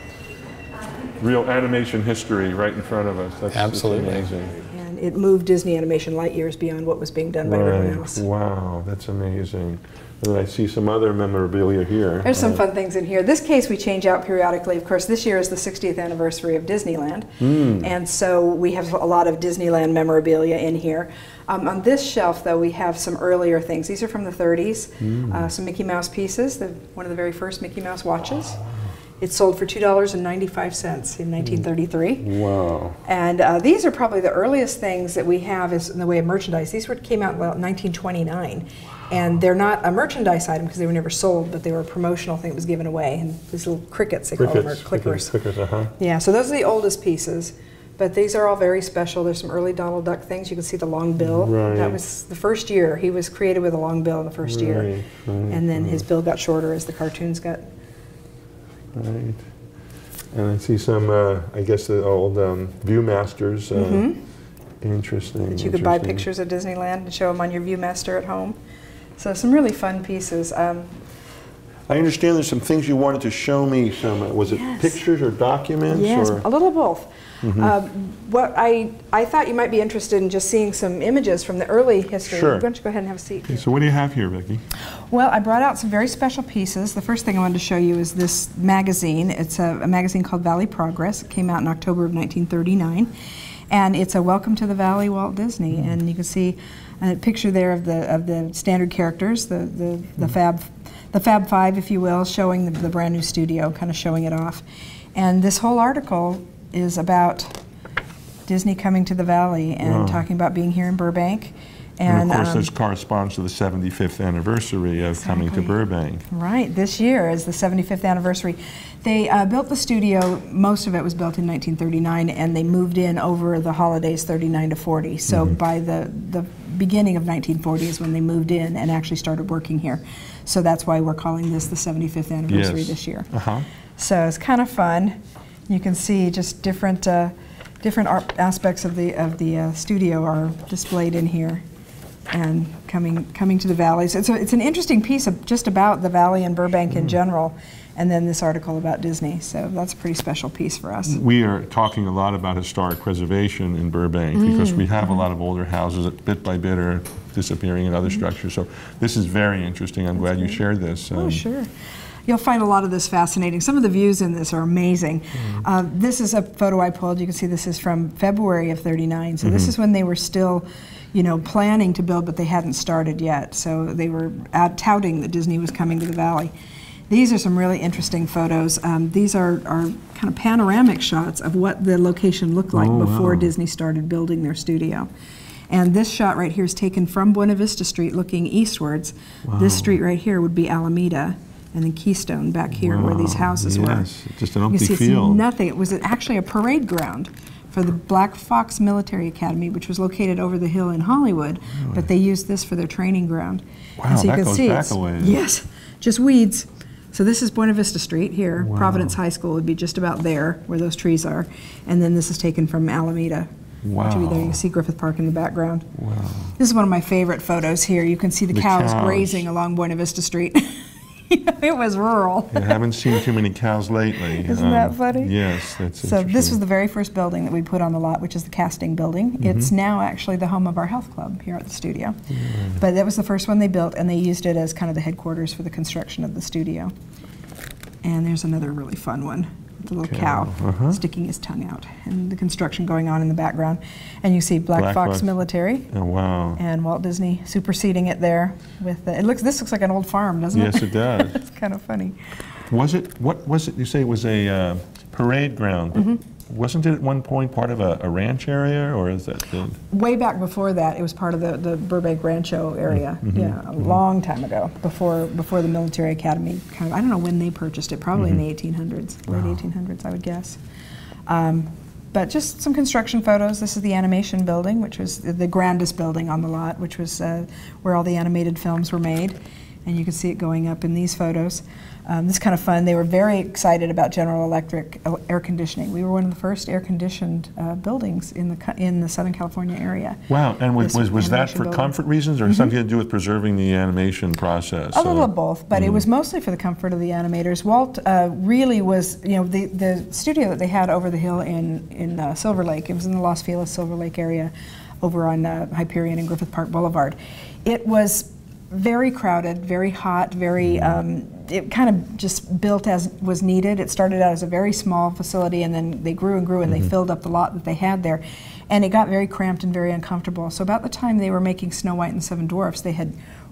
real animation history right in front of us. That's absolutely amazing. And it moved Disney animation light years beyond what was being done by right. everyone else. Wow, that's amazing. And I see some other memorabilia here. There's some uh, fun things in here. This case we change out periodically. Of course, this year is the sixtieth anniversary of Disneyland, mm. and so we have a lot of Disneyland memorabilia in here. Um, on this shelf, though, we have some earlier things. These are from the thirties, mm. uh, some Mickey Mouse pieces, the, one of the very first Mickey Mouse watches. Oh. It sold for two dollars and ninety-five cents in nineteen thirty-three. Wow. And uh, these are probably the earliest things that we have is in the way of merchandise. These were, came out in nineteen twenty-nine. And they're not a merchandise item because they were never sold, but they were a promotional thing that was given away. And these little crickets, they crickets, call them, or clickers. Crickets, uh-huh. Yeah, so those are the oldest pieces. But these are all very special. There's some early Donald Duck things. You can see the long bill. Right. That was the first year. He was created with a long bill in the first Right, year. right, And then right. his bill got shorter as the cartoons got. Right. And I see some, uh, I guess, the old um, Viewmasters. Uh, Mhm. Interesting. That you could buy interesting. pictures at Disneyland and show them on your Viewmaster at home. So some really fun pieces. Um, I understand there's some things you wanted to show me. Some uh, was it Yes. pictures or documents? Yes, or? a little of both. Mhm. Um, what I, I thought you might be interested in just seeing some images from the early history. Sure. Why don't you go ahead and have a seat? Okay, so what do you have here, Vicki? Well, I brought out some very special pieces. The first thing I wanted to show you is this magazine. It's a, a magazine called Valley Progress. It came out in October of nineteen thirty-nine. And it's a Welcome to the Valley Walt Disney. Mm. And you can see a picture there of the of the standard characters, the, the, the, Fab, the Fab Five, if you will, showing the, the brand new studio, kind of showing it off. And this whole article is about Disney coming to the Valley and Wow. talking about being here in Burbank. And, And, of course, um, this corresponds to the seventy-fifth anniversary of coming to Exactly. Burbank. Right, this year is the seventy-fifth anniversary. They uh, built the studio, most of it was built in nineteen thirty-nine, and they moved in over the holidays thirty-nine to forty. So Mm-hmm. by the, the beginning of nineteen forty is when they moved in and actually started working here. So that's why we're calling this the seventy-fifth anniversary Yes. this year. Uh-huh. So it's kind of fun. You can see just different, uh, different art aspects of the, of the uh, studio are displayed in here. And coming coming to the valley. So it's, a, it's an interesting piece of just about the valley and Burbank Mm. in general, and then this article about Disney. So that's a pretty special piece for us. We are talking a lot about historic preservation in Burbank because we have a lot of older houses that bit by bit are disappearing in other structures. So this is very interesting. I'm glad you shared this. Oh, Um, sure. You'll find a lot of this fascinating. Some of the views in this are amazing. Uh, this is a photo I pulled. You can see this is from February of thirty-nine. So this is when they were still, you know, planning to build, but they hadn't started yet. So they were out touting that Disney was coming to the valley. These are some really interesting photos. Um, these are, are kind of panoramic shots of what the location looked like Oh, before wow. Disney started building their studio. And this shot right here is taken from Buena Vista Street looking eastwards. This street right here would be Alameda, and then Keystone back here where these Wow, houses yes, were. just an You empty can see field. it's nothing. It was actually a parade ground for the Black Fox Military Academy, which was located over the hill in Hollywood, but they used this for their training ground. Wow, and so you that can goes see back it's- a ways. Yes, just weeds. So this is Buena Vista Street here. Wow. Providence High School would be just about there where those trees are. And then this is taken from Alameda. Which would be there. You Wow. can see Griffith Park in the background. Wow. This is one of my favorite photos here. You can see the, The cows, cows. grazing along Buena Vista Street. It was rural. I haven't seen too many cows lately. Isn't that funny? Yes, that's So this was interesting. the very first building that we put on the lot, which is the casting building. Mm-hmm. It's now actually the home of our health club here at the studio. But that was the first one they built, and they used it as kind of the headquarters for the construction of the studio. And there's another really fun one. The little cow, Cow, uh-huh. sticking his tongue out, and the construction going on in the background. And you see Black, Black Fox Fox. Military Oh, wow. and Walt Disney superseding it there with the, it looks this looks like an old farm, doesn't Yes, it? it does. It's kind of funny. Was it, what was it, you say it was a uh, parade ground, but Mm-hmm. wasn't it at one point part of a, a ranch area, or is that the, Way back before that, it was part of the, the Burbank Rancho area. Yeah, a long time ago, before before the military academy. Kind of, I don't know when they purchased it. Probably in the eighteen hundreds, late eighteen hundreds, I would guess. Um, but just some construction photos. This is the animation building, which was the grandest building on the lot, which was uh, where all the animated films were made. And you can see it going up in these photos. Um, this is kind of fun. They were very excited about General Electric uh, air conditioning. We were one of the first air-conditioned uh, buildings in the co- in the Southern California area. wow, and was, This was, was that animation for building. comfort reasons, or something to do with preserving the animation process? A little Uh, of both, but it was mostly for the comfort of the animators. Walt uh, really was, you know, the, the studio that they had over the hill in, in uh, Silver Lake, it was in the Los Feliz, Silver Lake area over on uh, Hyperion and Griffith Park Boulevard. It was very crowded, very hot, very, um, it kind of just built as was needed. It started out as a very small facility, and then they grew and grew, and they filled up the lot that they had there. And it got very cramped and very uncomfortable. So about the time they were making Snow White and the Seven Dwarfs, they had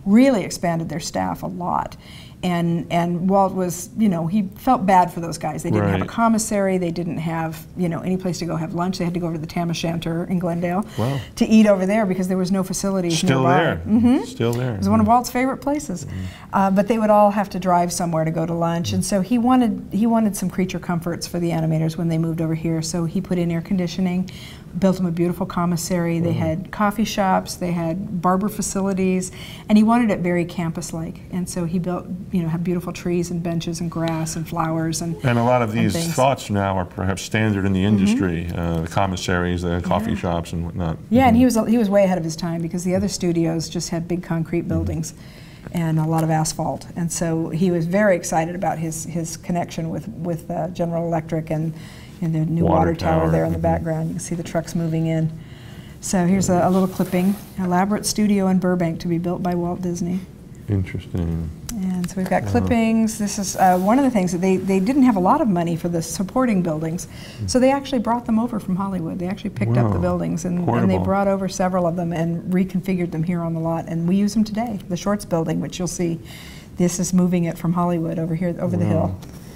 really expanded their staff a lot. And, and Walt was, you know, he felt bad for those guys. They didn't right. have a commissary, they didn't have, you know, any place to go have lunch. They had to go over to the Tam O'Shanter in Glendale wow. to eat over there because there was no facilities Still nearby. there. Mm-hmm. Still there. It was one of Walt's favorite places. Mm-hmm. uh, but they would all have to drive somewhere to go to lunch. Mm-hmm. And so he wanted, he wanted some creature comforts for the animators when they moved over here. So he put in air conditioning, built them a beautiful commissary. They mm-hmm. had coffee shops, they had barber facilities, and he wanted it very campus-like. And so he built, you know, had beautiful trees and benches and grass and flowers and And a lot of these things. thoughts now are perhaps standard in the industry, mm-hmm. uh, the commissaries, the coffee yeah. shops and whatnot. Yeah, mm-hmm. and he was, he was way ahead of his time because the other studios just had big concrete buildings mm-hmm. and a lot of asphalt. And so he was very excited about his, his connection with, with uh, General Electric and, and the new water, water tower, tower there in the mm-hmm. background. You can see the trucks moving in. So here's a, a little clipping. Elaborate studio in Burbank to be built by Walt Disney. Interesting. And so we've got clippings. This is uh, one of the things that they, they didn't have a lot of money for the supporting buildings. So they actually brought them over from Hollywood. They actually picked wow. up the buildings and, and they brought over several of them and reconfigured them here on the lot. And we use them today. The Shorts building, which you'll see, this is moving it from Hollywood over here, over wow. the hill.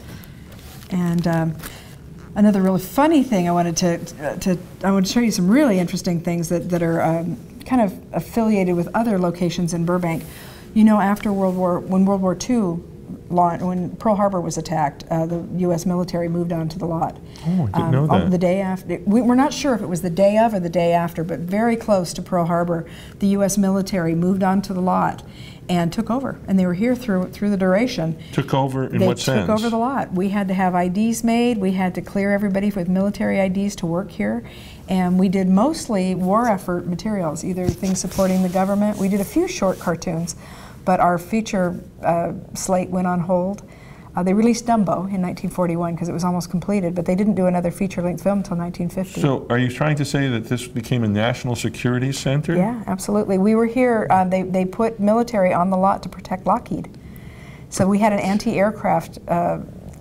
And um, another really funny thing I wanted to, to, I want to show you some really interesting things that, that are um, kind of affiliated with other locations in Burbank. You know, after World War, when World War Two, launched, when Pearl Harbor was attacked, uh, the U S military moved onto the lot. Oh, I didn't um, know that. The day after, we, we're not sure if it was the day of or the day after, but very close to Pearl Harbor, the U S military moved onto the lot and took over, and they were here through through the duration. Took over in they what sense? They took over the lot. We had to have I Ds made. We had to clear everybody with military I Ds to work here, and we did mostly war effort materials, either things supporting the government. We did a few short cartoons, but our feature uh, slate went on hold. Uh, they released Dumbo in nineteen forty-one because it was almost completed, but they didn't do another feature-length film until nineteen fifty. So are you trying to say that this became a national security center? Yeah, absolutely. We were here, uh, they, they put military on the lot to protect Lockheed. So we had an anti-aircraft uh,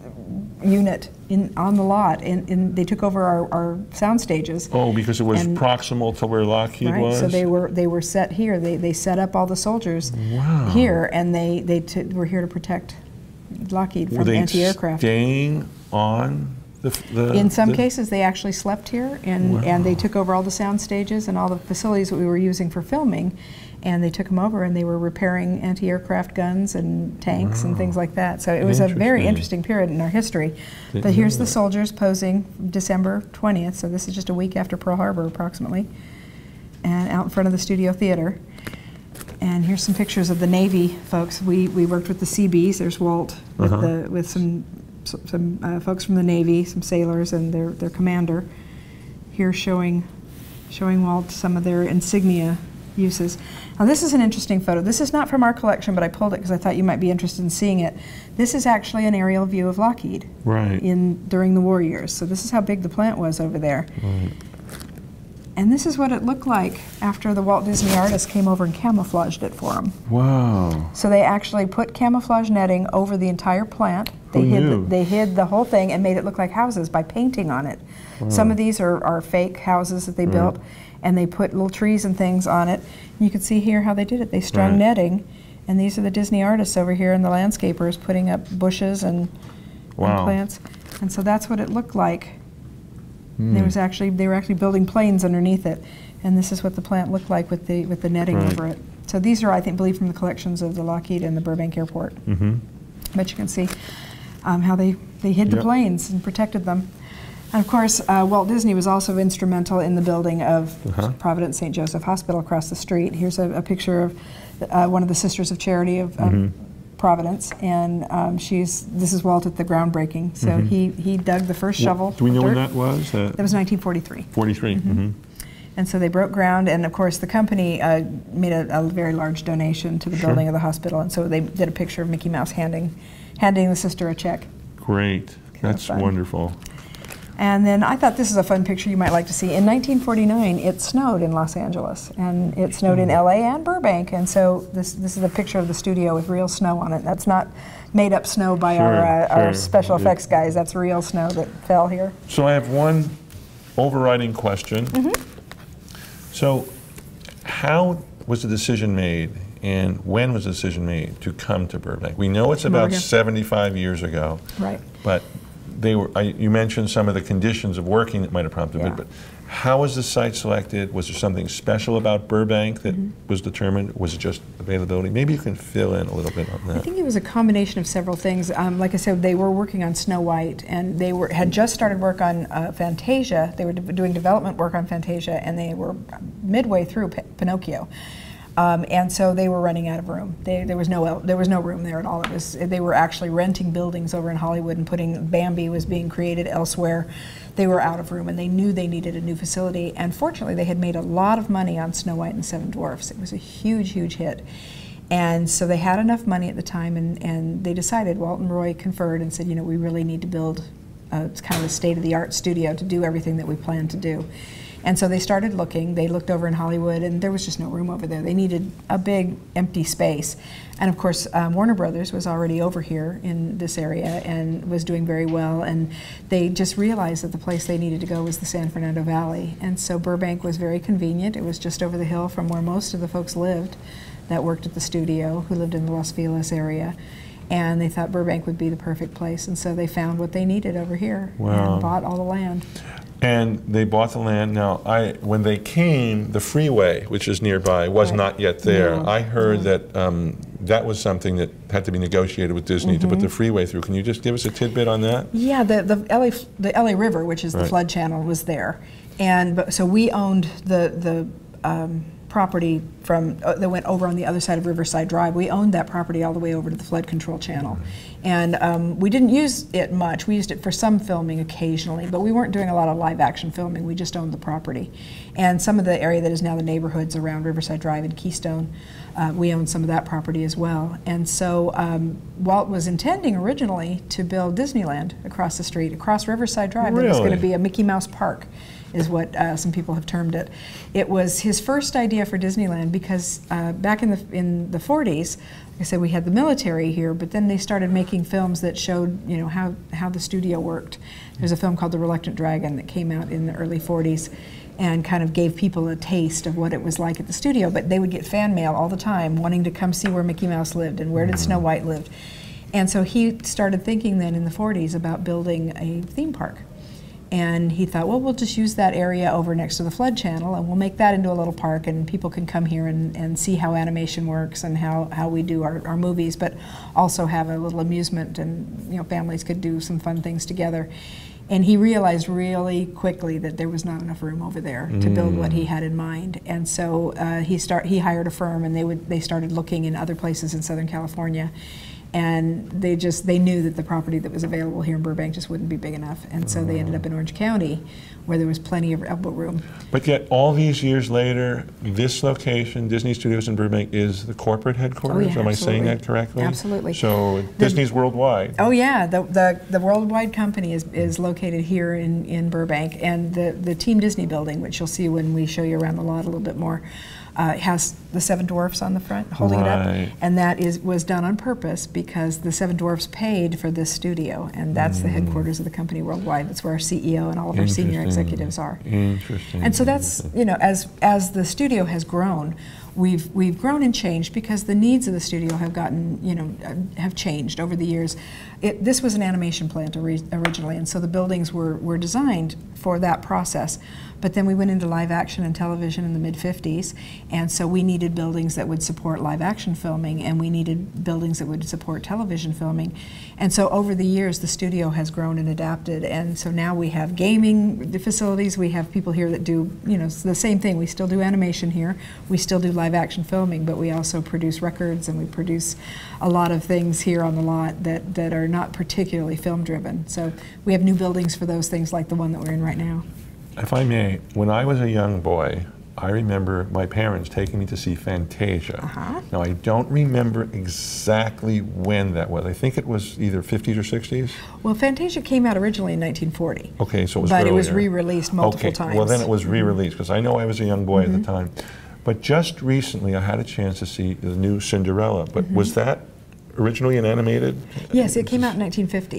unit in, on the lot, and, and they took over our, our sound stages. Oh, because it was and, proximal to where Lockheed right, was? So they were they were set here. They, they set up all the soldiers wow. here, and they, they t were here to protect Lockheed were from they anti-aircraft. Staying on the, the In some the, cases, they actually slept here, and wow. and they took over all the sound stages and all the facilities that we were using for filming, and they took them over, and they were repairing anti-aircraft guns and tanks wow. and things like that. So it was a very interesting period in our history. Didn't but here's know the that. soldiers posing December twentieth. So this is just a week after Pearl Harbor, approximately, and out in front of the Studio Theater. And here's some pictures of the Navy folks. We we worked with the Seabees. There's Walt with uh-huh. the with some some uh, folks from the Navy, some sailors, and their their commander. Here showing showing Walt some of their insignia uses. Now this is an interesting photo. This is not from our collection, but I pulled it because I thought you might be interested in seeing it. This is actually an aerial view of Lockheed right. in during the war years. So this is how big the plant was over there. Right. And this is what it looked like after the Walt Disney artists came over and camouflaged it for them. Wow. So they actually put camouflage netting over the entire plant. They Who hid the, knew? they hid the whole thing and made it look like houses by painting on it. Wow. Some of these are, are fake houses that they right. built, and they put little trees and things on it. You can see here how they did it. They strung right. netting, and these are the Disney artists over here and the landscapers putting up bushes and, wow. and plants. And so that's what it looked like. Mm. There was actually they were actually building planes underneath it, and this is what the plant looked like with the with the netting right. over it. So these are, I think, believe from the collections of the Lockheed and the Burbank Airport. Mm-hmm. But you can see um, how they they hid yep. the planes and protected them. And of course, uh, Walt Disney was also instrumental in the building of uh-huh. Providence Saint Joseph Hospital across the street. Here's a, a picture of uh, one of the Sisters of Charity of um, mm-hmm. Providence, and um, she's this is Walt at the groundbreaking. So mm-hmm. he he dug the first well, shovel. Do we know dirt. when that was? Uh, That was nineteen forty-three. forty-three. Mm-hmm. Mm-hmm. And so they broke ground, and of course the company uh, made a, a very large donation to the sure. building of the hospital, and so they did a picture of Mickey Mouse handing handing the sister a check. Great. That's fun. wonderful. And then I thought this is a fun picture you might like to see. In nineteen forty-nine, it snowed in Los Angeles, and it snowed in L A and Burbank, and so this this is a picture of the studio with real snow on it. That's not made up snow by Sure, our, uh, our sure. special effects guys. That's real snow that fell here. So I have one overriding question. Mm-hmm. So how was the decision made and when was the decision made to come to Burbank? We know it's about seventy-five years ago. Right. But they were, I, you mentioned some of the conditions of working that might have prompted Yeah. it, but how was the site selected? Was there something special about Burbank that mm-hmm. was determined? Was it just availability? Maybe you can fill in a little bit on that. I think it was a combination of several things. Um, like I said, they were working on Snow White, and they were had just started work on uh, Fantasia. They were de doing development work on Fantasia, and they were midway through P Pinocchio. Um, and so they were running out of room. They, there was no there was no room there at all. It was they were actually renting buildings over in Hollywood and putting Bambi was being created elsewhere. They were out of room, and they knew they needed a new facility. And fortunately, they had made a lot of money on Snow White and the Seven Dwarfs. It was a huge, huge hit. And so they had enough money at the time, and, and they decided, Walt and Roy conferred and said, you know, we really need to build a, kind of a state-of-the-art studio to do everything that we plan to do. And so they started looking. They looked over in Hollywood, and there was just no room over there. They needed a big, empty space. And of course, um, Warner Brothers was already over here in this area and was doing very well. And they just realized that the place they needed to go was the San Fernando Valley. And so Burbank was very convenient. It was just over the hill from where most of the folks lived that worked at the studio, who lived in the Los Feliz area. And they thought Burbank would be the perfect place. And so they found what they needed over here. Wow. And bought all the land. And they bought the land. Now, I when they came, the freeway, which is nearby, was right. not yet there. No. I heard no. that um, that was something that had to be negotiated with Disney mm-hmm. to put the freeway through. Can you just give us a tidbit on that? Yeah, the the L A the L A River, which is the right. flood channel, was there, and but, so we owned the the. Um, property from uh, that went over on the other side of Riverside Drive. We owned that property all the way over to the flood control channel. And um, we didn't use it much. We used it for some filming occasionally, but we weren't doing a lot of live action filming. We just owned the property. And some of the area that is now the neighborhoods around Riverside Drive and Keystone, uh, we owned some of that property as well. And so um, Walt was intending originally to build Disneyland across the street, across Riverside Drive. Really? There was going to be a Mickey Mouse Park, is what uh, some people have termed it. It was his first idea for Disneyland because uh, back in the in the forties, like I said, we had the military here, but then they started making films that showed, you know, how how the studio worked. There's a film called The Reluctant Dragon that came out in the early forties, and kind of gave people a taste of what it was like at the studio. But they would get fan mail all the time, wanting to come see where Mickey Mouse lived and where did Snow White live. And so he started thinking then in the forties about building a theme park. And he thought, well, we'll just use that area over next to the flood channel, and we'll make that into a little park, and people can come here and, and see how animation works and how, how we do our, our movies, but also have a little amusement, and you know, families could do some fun things together. And he realized really quickly that there was not enough room over there to build what he had in mind. And so uh, he start he hired a firm, and they would they started looking in other places in Southern California. And they just, they knew that the property that was available here in Burbank just wouldn't be big enough. And so they ended up in Orange County, where there was plenty of elbow room. But yet, all these years later, this location, Disney Studios in Burbank, is the corporate headquarters? Oh, yeah, Am I absolutely. saying that correctly? Absolutely. So the, Disney's worldwide. Oh yeah, the, the, the worldwide company is, is located here in, in Burbank. And the, the Team Disney building, which you'll see when we show you around the lot a little bit more, Uh, it has the Seven Dwarfs on the front, holding right. it up, and that is was done on purpose because the Seven Dwarfs paid for this studio, and that's mm. the headquarters of the company worldwide. That's where our C E O and all of our senior executives are. Interesting. And so that's, you know, as as the studio has grown, we've we've grown and changed because the needs of the studio have gotten, you know, have changed over the years. It, this was an animation plant ori originally, and so the buildings were were designed for that process. But then we went into live action and television in the mid fifties, and so we needed buildings that would support live action filming, and we needed buildings that would support television filming. And so over the years, the studio has grown and adapted, and so now we have gaming facilities, we have people here that do, you know, the same thing. We still do animation here, we still do live action filming, but we also produce records, and we produce a lot of things here on the lot that, that are not particularly film driven. So we have new buildings for those things like the one that we're in right now. If I may, when I was a young boy, I remember my parents taking me to see Fantasia. Uh-huh. Now, I don't remember exactly when that was. I think it was either fifties or sixties? Well, Fantasia came out originally in nineteen forty. Okay, so it was But earlier. it was re-released multiple okay. times. Well, then it was re-released, because I know I was a young boy mm-hmm. at the time. But just recently, I had a chance to see the new Cinderella. But mm-hmm. was that originally an animated? Yes, it came out in nineteen fifty.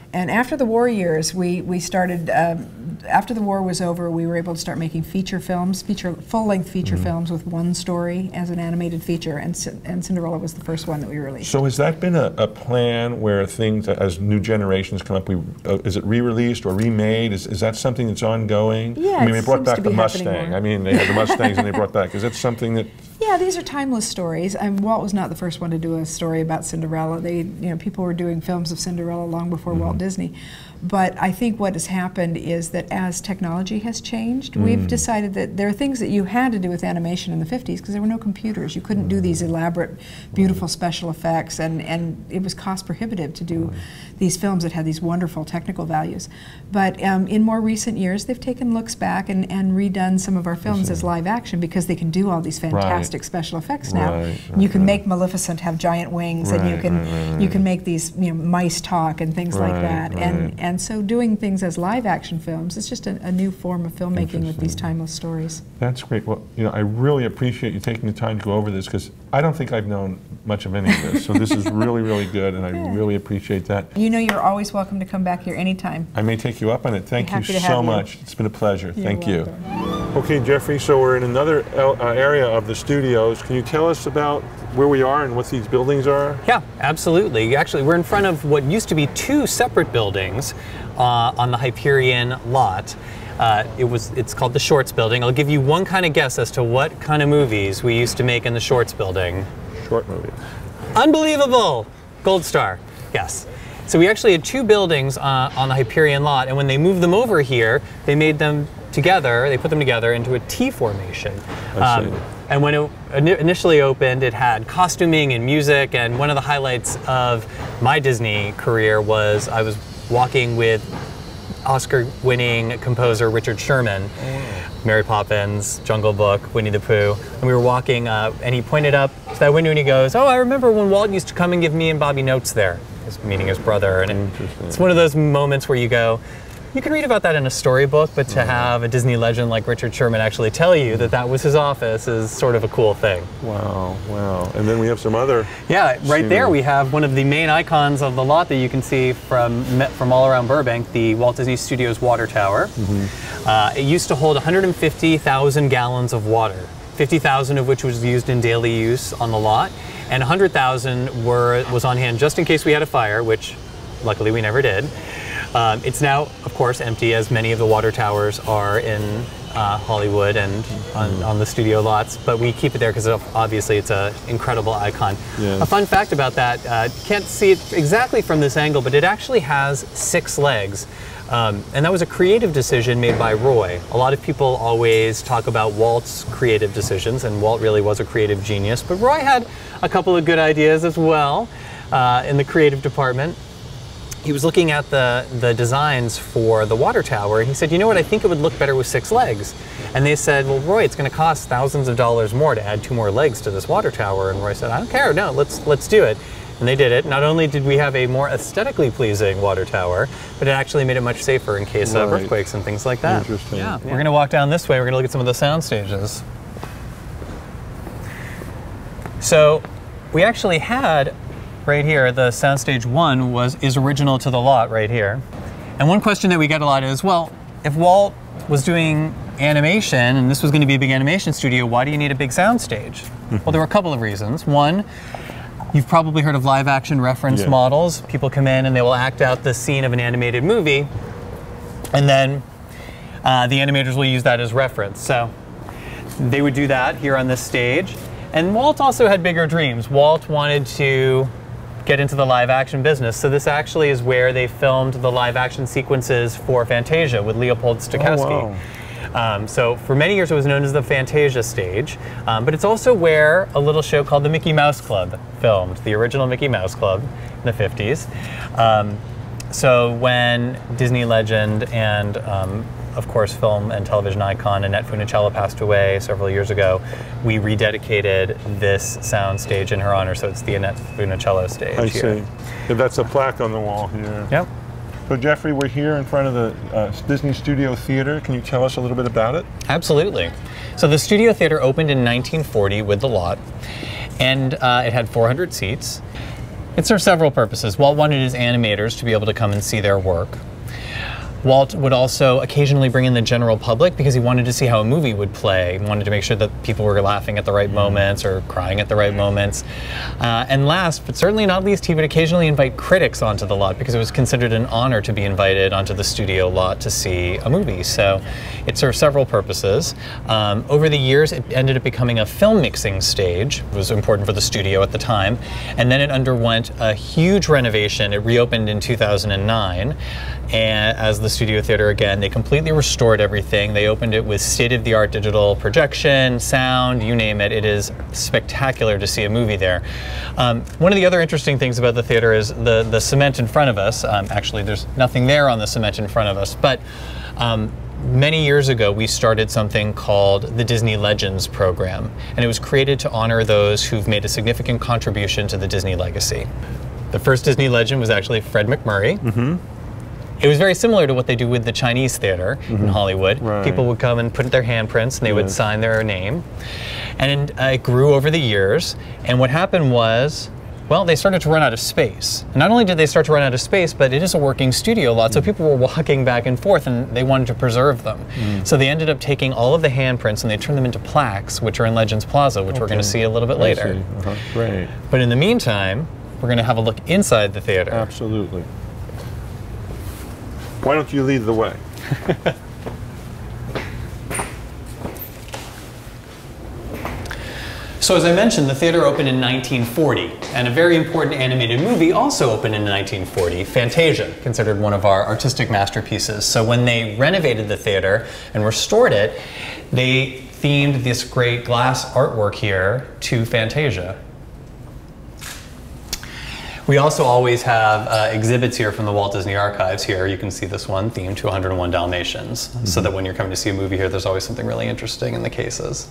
And after the war years, we, we started, um, after the war was over, we were able to start making feature films, feature, full-length feature mm-hmm. films with one story as an animated feature, and, and Cinderella was the first one that we released. So has that been a, a plan where things, as new generations come up, we, uh, is it re-released or remade? Is, is that something that's ongoing? Yeah, I mean, it they brought seems back to the be happening Mustang. more. I mean, they had the Mustangs and they brought back. Is that something that... Yeah, these are timeless stories. And Walt was not the first one to do a story about Cinderella. They, you know, people were doing films of Cinderella long before mm-hmm. Walt Disney. But I think what has happened is that as technology has changed, mm. we've decided that there are things that you had to do with animation in the fifties because there were no computers. You couldn't do these elaborate, beautiful special effects, and, and it was cost prohibitive to do these films that had these wonderful technical values. But um, in more recent years, they've taken looks back and, and redone some of our films as live action because they can do all these fantastic right. special effects now. Right, right, you can right. make Maleficent have giant wings, right, and you can right, right, you can make these you know mice talk and things right, like that. Right. And and so doing things as live action films is just a, a new form of filmmaking with these timeless stories. That's great. Well, you know, I really appreciate you taking the time to go over this because I don't think I've known much of any of this. So this is really, really good, and I yeah. really appreciate that. You know, you're always welcome to come back here anytime. I may take you up on it. Thank you so much. It's been a pleasure. You're Thank welcome. you. Okay, Jeffrey, so we're in another uh, area of the studios. Can you tell us about where we are and what these buildings are? Yeah, absolutely. Actually, we're in front of what used to be two separate buildings uh, on the Hyperion lot. Uh, it was, it's called the Shorts Building. I'll give you one kind of guess as to what kind of movies we used to make in the Shorts Building. Short movies. Unbelievable! Gold Star, yes. So we actually had two buildings uh, on the Hyperion lot, and when they moved them over here, they made them together, they put them together into a T formation. I see. Um, and when it initially opened, it had costuming and music, and one of the highlights of my Disney career was I was walking with Oscar-winning composer Richard Sherman, oh. Mary Poppins, Jungle Book, Winnie the Pooh, and we were walking, uh, and he pointed up to that window and he goes, "Oh, I remember when Walt used to come and give me and Bobby notes there," meaning his brother. And it, it's one of those moments where you go, you can read about that in a storybook, but to have a Disney legend like Richard Sherman actually tell you that that was his office is sort of a cool thing. Wow, wow. And then we have some other... Yeah, right scenery. there we have one of the main icons of the lot that you can see from, from all around Burbank, the Walt Disney Studios water tower. Mm-hmm. uh, it used to hold one hundred fifty thousand gallons of water, fifty thousand of which was used in daily use on the lot, and one hundred thousand were, was on hand just in case we had a fire, which luckily we never did. Um, it's now, of course, empty, as many of the water towers are in uh, Hollywood and on, on the studio lots, but we keep it there because obviously it's an incredible icon. Yeah. A fun fact about that, uh, can't see it exactly from this angle, but it actually has six legs. Um, and that was a creative decision made by Roy. A lot of people always talk about Walt's creative decisions, and Walt really was a creative genius, but Roy had a couple of good ideas as well uh, in the creative department. He was looking at the, the designs for the water tower, and he said, you know what, I think it would look better with six legs. And they said, well, Roy, it's going to cost thousands of dollars more to add two more legs to this water tower. And Roy said, I don't care, no, let's, let's do it. And they did it. Not only did we have a more aesthetically pleasing water tower, but it actually made it much safer in case right. of earthquakes and things like that. Interesting. Yeah. yeah. We're going to walk down this way. We're going to look at some of the sound stages. So we actually had right here, the soundstage one was is original to the lot right here. And one question that we get a lot is, well, if Walt was doing animation and this was going to be a big animation studio, why do you need a big soundstage? Well, there were a couple of reasons. One, you've probably heard of live action reference yeah. models. People come in and they will act out the scene of an animated movie, and then uh, the animators will use that as reference. So they would do that here on this stage. And Walt also had bigger dreams. Walt wanted to get into the live action business. So this actually is where they filmed the live action sequences for Fantasia with Leopold Stokowski. Oh, wow. um, so for many years it was known as the Fantasia stage, um, but it's also where a little show called the Mickey Mouse Club filmed, the original Mickey Mouse Club in the fifties. Um, so when Disney legend and um, of course, film and television icon Annette Funicello passed away several years ago, we rededicated this sound stage in her honor, so it's the Annette Funicello stage I here. see. If that's a plaque on the wall here. Yep. So Jeffrey, we're here in front of the uh, Disney Studio Theater. Can you tell us a little bit about it? Absolutely. So the Studio Theater opened in nineteen forty with the lot, and uh, it had four hundred seats. It serves several purposes. Walt wanted his animators to be able to come and see their work. Walt would also occasionally bring in the general public because he wanted to see how a movie would play. He wanted to make sure that people were laughing at the right moments or crying at the right moments. Uh, and last, but certainly not least, he would occasionally invite critics onto the lot because it was considered an honor to be invited onto the studio lot to see a movie. So it served several purposes. Um, over the years, it ended up becoming a film mixing stage. It was important for the studio at the time. And then it underwent a huge renovation. It reopened in two thousand nine. And as the studio theater again, they completely restored everything. They opened it with state-of-the-art digital projection, sound, you name it. It is spectacular to see a movie there. Um, one of the other interesting things about the theater is the, the cement in front of us. Um, actually, there's nothing there on the cement in front of us, but um, many years ago, we started something called the Disney Legends program, and it was created to honor those who've made a significant contribution to the Disney legacy. The first Disney legend was actually Fred MacMurray. Mm-hmm. It was very similar to what they do with the Chinese theater mm-hmm. in Hollywood. Right. People would come and put their handprints and they yes. would sign their name. And uh, it grew over the years. And what happened was, well, they started to run out of space. And not only did they start to run out of space, but it is a working studio lot, so people were walking back and forth and they wanted to preserve them. Mm. So they ended up taking all of the handprints and they turned them into plaques, which are in Legends Plaza, which okay. we're going to see a little bit I later. Uh-huh. Great. But in the meantime, we're going to have a look inside the theater. Absolutely. Why don't you lead the way? So as I mentioned, the theater opened in nineteen forty, and a very important animated movie also opened in nineteen forty, Fantasia, considered one of our artistic masterpieces. So when they renovated the theater and restored it, they themed this great glass artwork here to Fantasia. We also always have uh, exhibits here from the Walt Disney Archives. Here you can see this one themed to one hundred and one Dalmatians, mm-hmm. so that when you're coming to see a movie here, there's always something really interesting in the cases.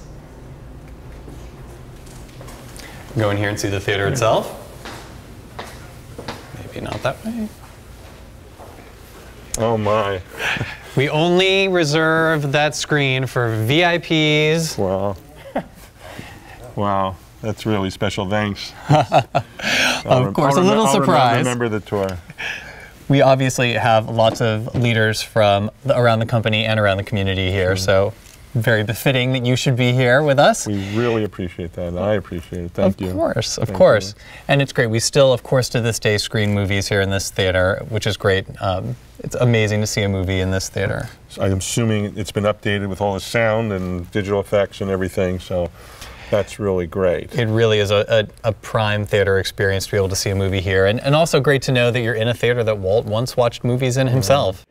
Go in here and see the theater itself. Maybe not that way. Oh my. We only reserve that screen for V I Ps. Wow. Wow. That's really special. Thanks. Of course, a little surprise. I'll remember the tour. We obviously have lots of leaders from the, around the company and around the community here, mm. so very befitting that you should be here with us. We really appreciate that. I appreciate it. Thank of you. Of course, of Thank course. You. And it's great. We still, of course, to this day screen movies here in this theater, which is great. Um, it's amazing to see a movie in this theater. So I'm assuming it's been updated with all the sound and digital effects and everything, so that's really great. It really is a, a, a prime theater experience to be able to see a movie here. And, and also great to know that you're in a theater that Walt once watched movies in himself.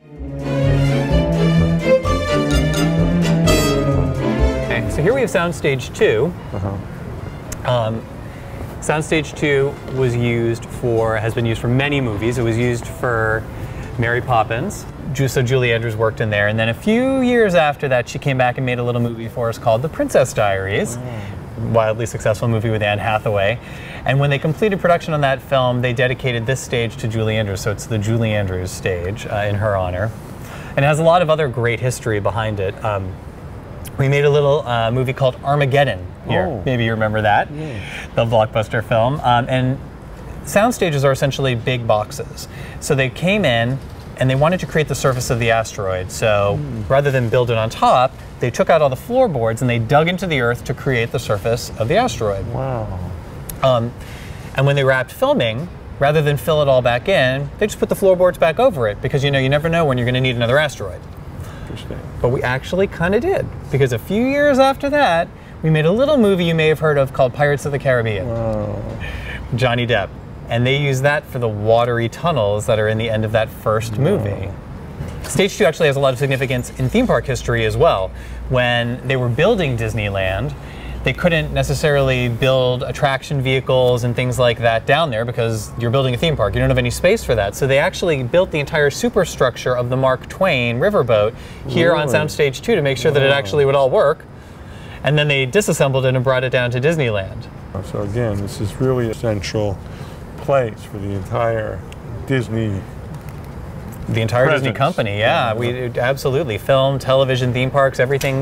Okay, so here we have Soundstage two. Uh-huh. um, Soundstage two was used for, has been used for many movies. It was used for Mary Poppins. So Julie Andrews worked in there. And then a few years after that, she came back and made a little movie for us called The Princess Diaries. Oh. Wildly successful movie with Anne Hathaway. And when they completed production on that film, they dedicated this stage to Julie Andrews, so it's the Julie Andrews stage uh, in her honor. And it has a lot of other great history behind it. Um, we made a little uh, movie called Armageddon here. Oh. Maybe you remember that, yeah. The blockbuster film. Um, and sound stages are essentially big boxes. So they came in and they wanted to create the surface of the asteroid. So mm. rather than build it on top, they took out all the floorboards and they dug into the earth to create the surface of the asteroid. Wow. Um, and when they wrapped filming, rather than fill it all back in, they just put the floorboards back over it because, you know, you never know when you're going to need another asteroid. Interesting. But we actually kind of did, because a few years after that, we made a little movie you may have heard of called Pirates of the Caribbean. Wow. Johnny Depp. And they use that for the watery tunnels that are in the end of that first movie. Wow. Stage two actually has a lot of significance in theme park history as well. When they were building Disneyland, they couldn't necessarily build attraction vehicles and things like that down there because you're building a theme park. You don't have any space for that. So they actually built the entire superstructure of the Mark Twain riverboat here really? on Soundstage two to make sure wow. that it actually would all work. And then they disassembled it and brought it down to Disneyland. So again, this is really a central place for the entire Disney The entire presence. Disney company, yeah. We absolutely film, television, theme parks, everything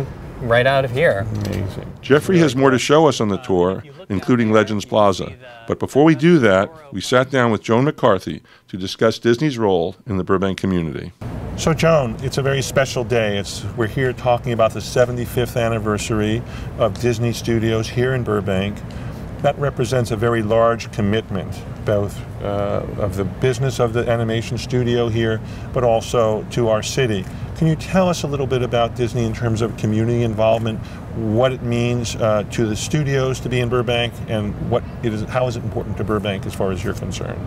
right out of here. Amazing. Jeffrey has more to show us on the tour, including Legends Plaza. But before we do that, we sat down with Joan McCarthy to discuss Disney's role in the Burbank community. So Joan, it's a very special day. It's, we're here talking about the seventy-fifth anniversary of Disney Studios here in Burbank. That represents a very large commitment, both uh, of the business of the animation studio here, but also to our city. Can you tell us a little bit about Disney in terms of community involvement, what it means uh, to the studios to be in Burbank, and what it is, how is it important to Burbank as far as you're concerned?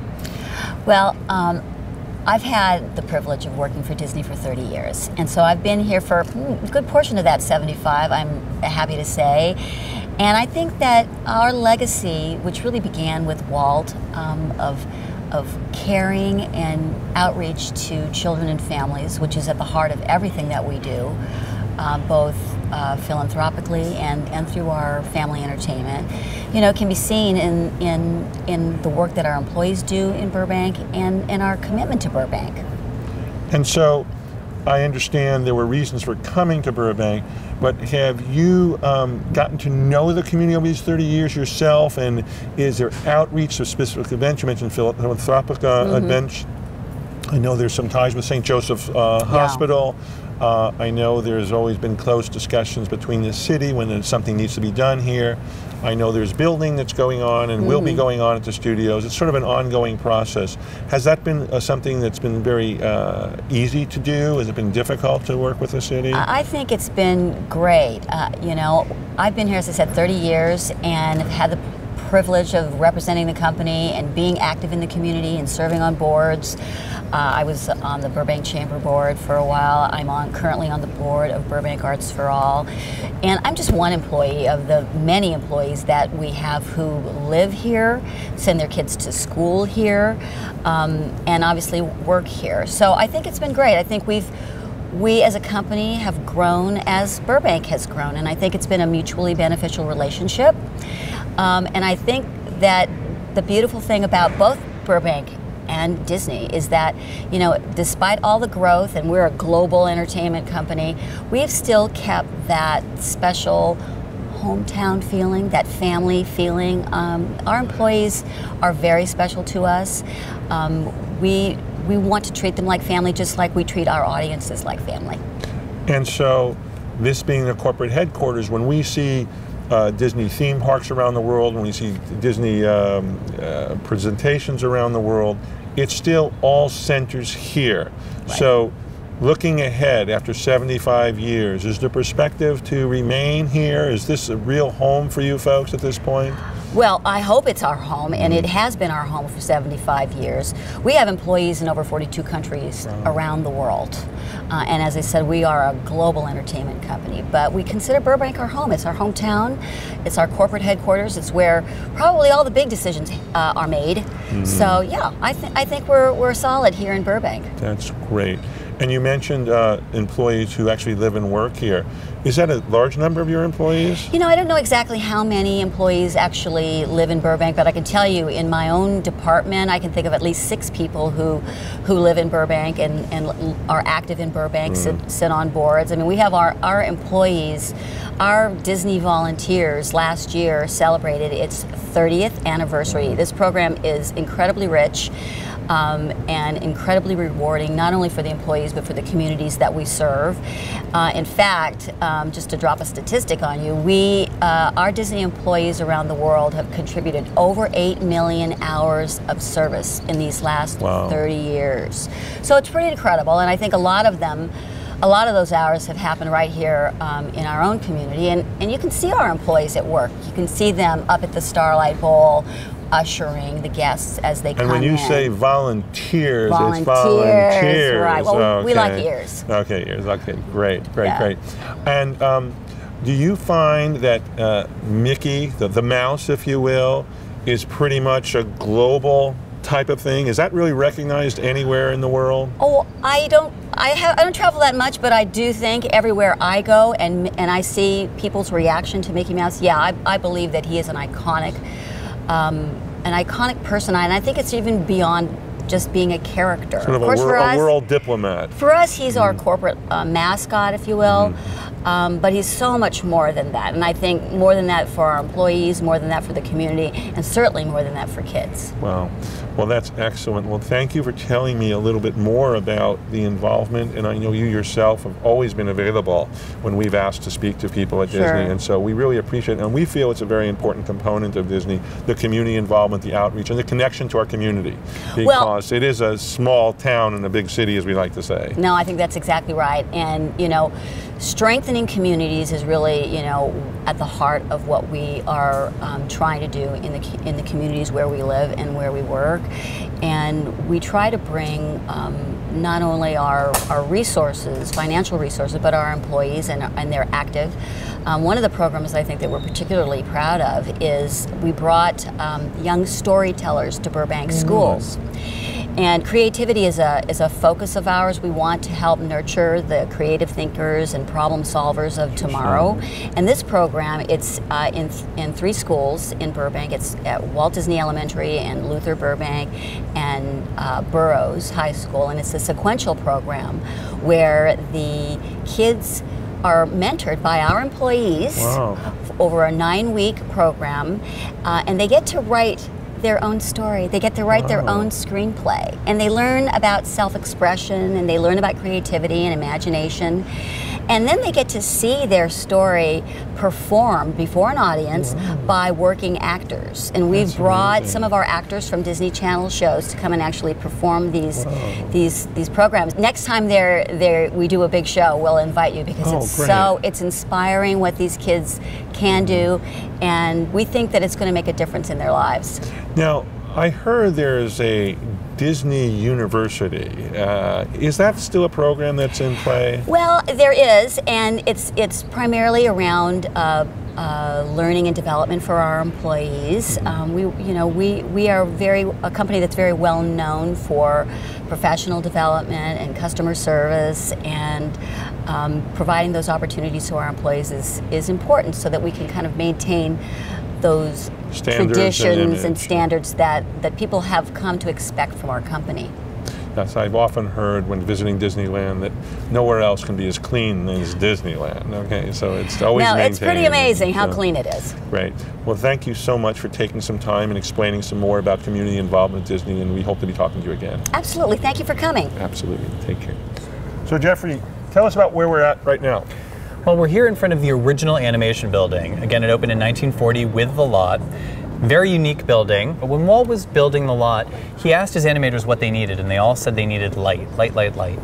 Well, um, I've had the privilege of working for Disney for thirty years, and so I've been here for a good portion of that seventy-five, I'm happy to say. And I think that our legacy, which really began with Walt, um, of, of caring and outreach to children and families, which is at the heart of everything that we do, uh, both uh, philanthropically and, and through our family entertainment, you know, can be seen in, in, in the work that our employees do in Burbank and, and our commitment to Burbank. And so, I understand there were reasons for coming to Burbank, but have you um, gotten to know the community over these thirty years yourself, and is there outreach to specific events? You mentioned philanthropic uh, mm-hmm. events. I know there's some ties with Saint Joseph uh, Hospital. Uh, I know there's always been close discussions between the city when something needs to be done here. I know there's building that's going on and mm-hmm. will be going on at the studios. It's sort of an ongoing process. Has that been uh, something that's been very uh, easy to do? Has it been difficult to work with the city? I think it's been great. Uh, you know, I've been here, as I said, thirty years, and have had the privilege of representing the company and being active in the community and serving on boards. Uh, I was on the Burbank Chamber Board for a while. I'm on currently on the board of Burbank Arts for All. And I'm just one employee of the many employees that we have who live here, send their kids to school here, um, and obviously work here. So I think it's been great. I think we've We as a company have grown as Burbank has grown, and I think it's been a mutually beneficial relationship. Um, and I think that the beautiful thing about both Burbank and Disney is that, you know, despite all the growth, and we're a global entertainment company, we've still kept that special hometown feeling, that family feeling. Um, our employees are very special to us. Um, we we want to treat them like family, just like we treat our audiences like family. And so, this being the corporate headquarters, when we see uh, Disney theme parks around the world, when we see Disney um, uh, presentations around the world, it still all centers here. Right. So, looking ahead after seventy-five years, is the perspective to remain here? Is this a real home for you folks at this point? Well, I hope it's our home, and it has been our home for seventy-five years. We have employees in over forty-two countries wow. around the world. Uh, and as I said, we are a global entertainment company, but we consider Burbank our home. It's our hometown. It's our corporate headquarters. It's where probably all the big decisions uh, are made. Mm-hmm. So yeah, I, th I think we're, we're solid here in Burbank. That's great. And you mentioned uh, employees who actually live and work here. Is that a large number of your employees? You know, I don't know exactly how many employees actually live in Burbank, but I can tell you in my own department, I can think of at least six people who who live in Burbank and, and are active in Burbank, mm. sit, sit on boards. I mean, we have our, our employees, our Disney volunteers last year celebrated its thirtieth anniversary. This program is incredibly rich. Um, and incredibly rewarding, not only for the employees, but for the communities that we serve. Uh, in fact, um, just to drop a statistic on you, we, uh, our Disney employees around the world have contributed over eight million hours of service in these last wow. thirty years. So it's pretty incredible, and I think a lot of them, a lot of those hours have happened right here um, in our own community, and, and you can see our employees at work. You can see them up at the Starlight Bowl, ushering the guests as they and come in. And when you in. say volunteers, volunteers, it's volunteers. Right. Well, okay. we like ears. Okay, ears. Okay, great, great, yeah. great. And um, do you find that uh, Mickey, the, the mouse, if you will, is pretty much a global type of thing? Is that really recognized anywhere in the world? Oh, I don't. I have. I don't travel that much, but I do think everywhere I go and and I see people's reaction to Mickey Mouse. Yeah, I, I believe that he is an iconic. Um, an iconic person, and I think it's even beyond just being a character. Sort of, of course, a, wor for us, a world diplomat. For us, he's mm. our corporate uh, mascot, if you will. Mm. Um, but he's so much more than that. And I think more than that for our employees, more than that for the community, and certainly more than that for kids. Wow. Well, that's excellent. Well, thank you for telling me a little bit more about the involvement. And I know you yourself have always been available when we've asked to speak to people at Sure. Disney. And so we really appreciate it. And we feel it's a very important component of Disney, the community involvement, the outreach, and the connection to our community. Because well, it is a small town in a big city, as we like to say. No, I think that's exactly right. And, you know, strengthening communities is really, you know, at the heart of what we are um, trying to do in the in the communities where we live and where we work. And we try to bring um, not only our, our resources, financial resources, but our employees, and, and they're active. Um, one of the programs I think that we're particularly proud of is we brought um, young storytellers to Burbank mm. schools. And creativity is a, is a focus of ours. We want to help nurture the creative thinkers and problem solvers of tomorrow. And this program, it's uh, in, in three schools in Burbank. It's at Walt Disney Elementary and Luther Burbank and uh, Burroughs High School. And it's a sequential program where the kids are mentored by our employees wow. over a nine-week program. Uh, and they get to write their own story. They get to write wow. their own screenplay. And they learn about self-expression, and they learn about creativity and imagination. And then they get to see their story performed before an audience wow. by working actors. And we've That's brought amazing. some of our actors from Disney Channel shows to come and actually perform these wow. these these programs. Next time they're, they're, we do a big show, we'll invite you, because oh, it's great. so it's inspiring what these kids can do, and we think that it's going to make a difference in their lives. Now, I heard there's a Disney University. Uh, is that still a program that's in play? Well, there is, and it's it's primarily around uh, uh, learning and development for our employees. Mm-hmm. um, we, you know, we we are very a company that's very well known for professional development and customer service, and um, providing those opportunities to our employees is is important, so that we can kind of maintain those standards traditions and, and standards that, that people have come to expect from our company. Yes, I've often heard when visiting Disneyland that nowhere else can be as clean as Disneyland. Okay, so it's always No, maintained. it's pretty amazing how so, clean it is. Great. Well, thank you so much for taking some time and explaining some more about community involvement at Disney, and we hope to be talking to you again. Absolutely. Thank you for coming. Absolutely. Take care. So, Jeffrey, tell us about where we're at right now. Well, we're here in front of the original animation building. Again, it opened in nineteen forty with the lot. Very unique building. But when Walt was building the lot, he asked his animators what they needed, and they all said they needed light, light, light, light.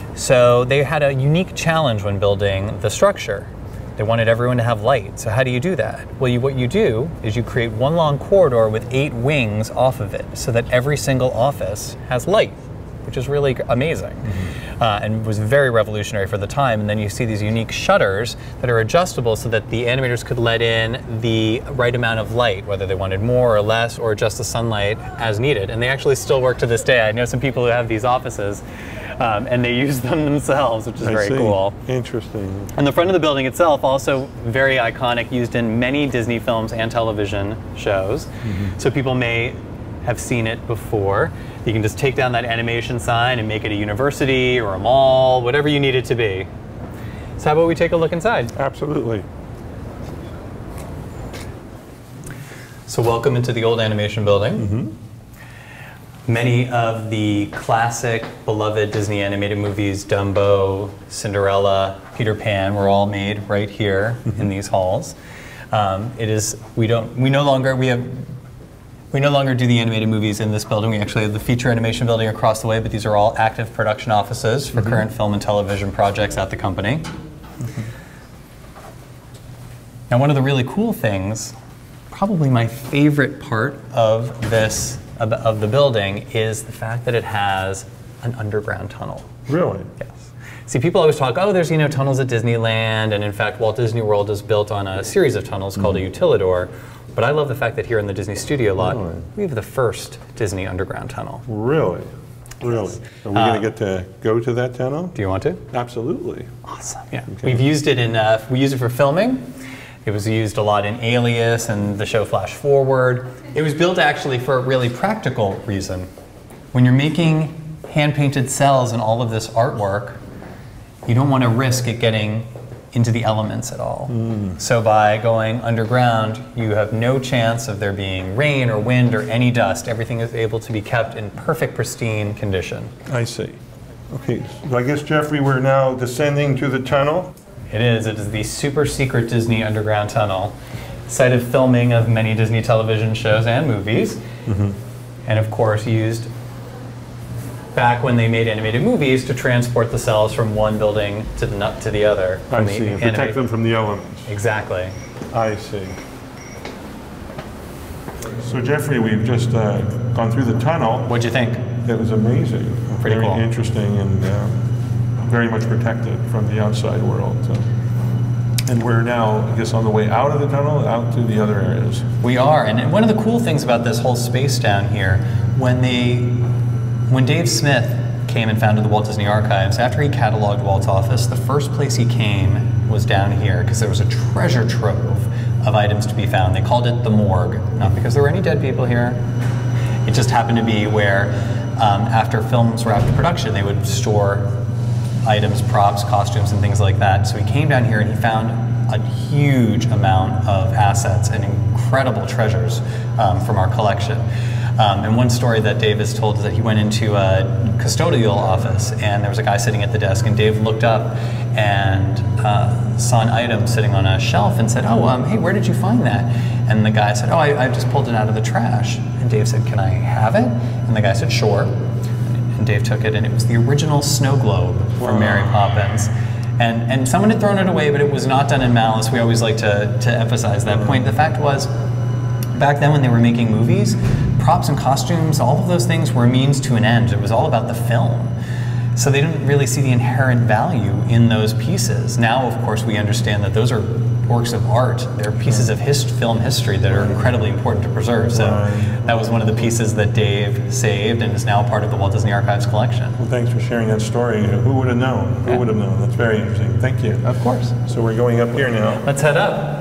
So they had a unique challenge when building the structure. They wanted everyone to have light. So how do you do that? Well, you, what you do is you create one long corridor with eight wings off of it, so that every single office has light, which is really amazing. Mm-hmm. uh, and was very revolutionary for the time. And then you see these unique shutters that are adjustable so that the animators could let in the right amount of light, whether they wanted more or less, or adjust the sunlight as needed. And they actually still work to this day. I know some people who have these offices um, and they use them themselves, which is I very see. cool. Interesting. And the front of the building itself, also very iconic, used in many Disney films and television shows. Mm-hmm. So people may have seen it before. You can just take down that animation sign and make it a university or a mall, whatever you need it to be. So how about we take a look inside? Absolutely. So welcome into the old animation building. Mm-hmm. Many of the classic, beloved Disney animated movies, Dumbo, Cinderella, Peter Pan, were all made right here mm-hmm. in these halls. Um, it is, we don't, we no longer, we have, We no longer do the animated movies in this building. We actually have the feature animation building across the way, but these are all active production offices for mm-hmm. current film and television projects at the company. Mm-hmm. Now, one of the really cool things, probably my favorite part of this, of, of the building, is the fact that it has an underground tunnel. Really? Yes. See, people always talk, oh, there's, you know, tunnels at Disneyland, and in fact, Walt Disney World is built on a series of tunnels mm-hmm. called a utilidor. But I love the fact that here in the Disney Studio lot, really? we have the first Disney underground tunnel. Really? Really? Are we uh, going to get to go to that tunnel? Do you want to? Absolutely. Awesome. Yeah. Okay. We've used it in, uh, we use it for filming. It was used a lot in Alias and the show Flash Forward. It was built actually for a really practical reason. when you're making hand-painted cells and all of this artwork, you don't want to risk it getting into the elements at all. Mm. So by going underground, you have no chance of there being rain or wind or any dust. Everything is able to be kept in perfect, pristine condition. I see. Okay, so I guess, Jeffrey, we're now descending to the tunnel. It is. It is the super secret Disney underground tunnel, site of filming of many Disney television shows and movies, mm-hmm. and of course used back when they made animated movies to transport the cells from one building to the to the other. I see, and protect them from the elements. Exactly. I see. So Jeffrey, we've just uh, gone through the tunnel. What'd you think? It was amazing. Pretty Very cool. interesting and um, very much protected from the outside world. So. And we're now, I guess, on the way out of the tunnel, out to the other areas. We are, and one of the cool things about this whole space down here, when they, when Dave Smith came and founded the Walt Disney Archives, after he cataloged Walt's office, the first place he came was down here, because there was a treasure trove of items to be found. They called it the morgue, not because there were any dead people here. It just happened to be where, um, after films were after production, they would store items, props, costumes, and things like that. So he came down here and he found a huge amount of assets and incredible treasures um, from our collection. Um, and one story that Dave has told is that he went into a custodial office and there was a guy sitting at the desk, and Dave looked up and uh, saw an item sitting on a shelf and said, oh, um, hey, where did you find that? And the guy said, oh, I, I just pulled it out of the trash. And Dave said, can I have it? And the guy said, sure. And Dave took it, and it was the original snow globe from wow. Mary Poppins. And, and someone had thrown it away, but it was not done in malice. We always like to, to emphasize that point. The fact was, back then when they were making movies, props and costumes, all of those things were a means to an end. It was all about the film. So they didn't really see the inherent value in those pieces. Now, of course, we understand that those are works of art. They're pieces of hist film history that are incredibly important to preserve. So that was one of the pieces that Dave saved and is now part of the Walt Disney Archives collection. Well, thanks for sharing that story. Who would have known? Who yeah. would have known? That's very interesting. Thank you. Of course. So we're going up here now. Let's head up.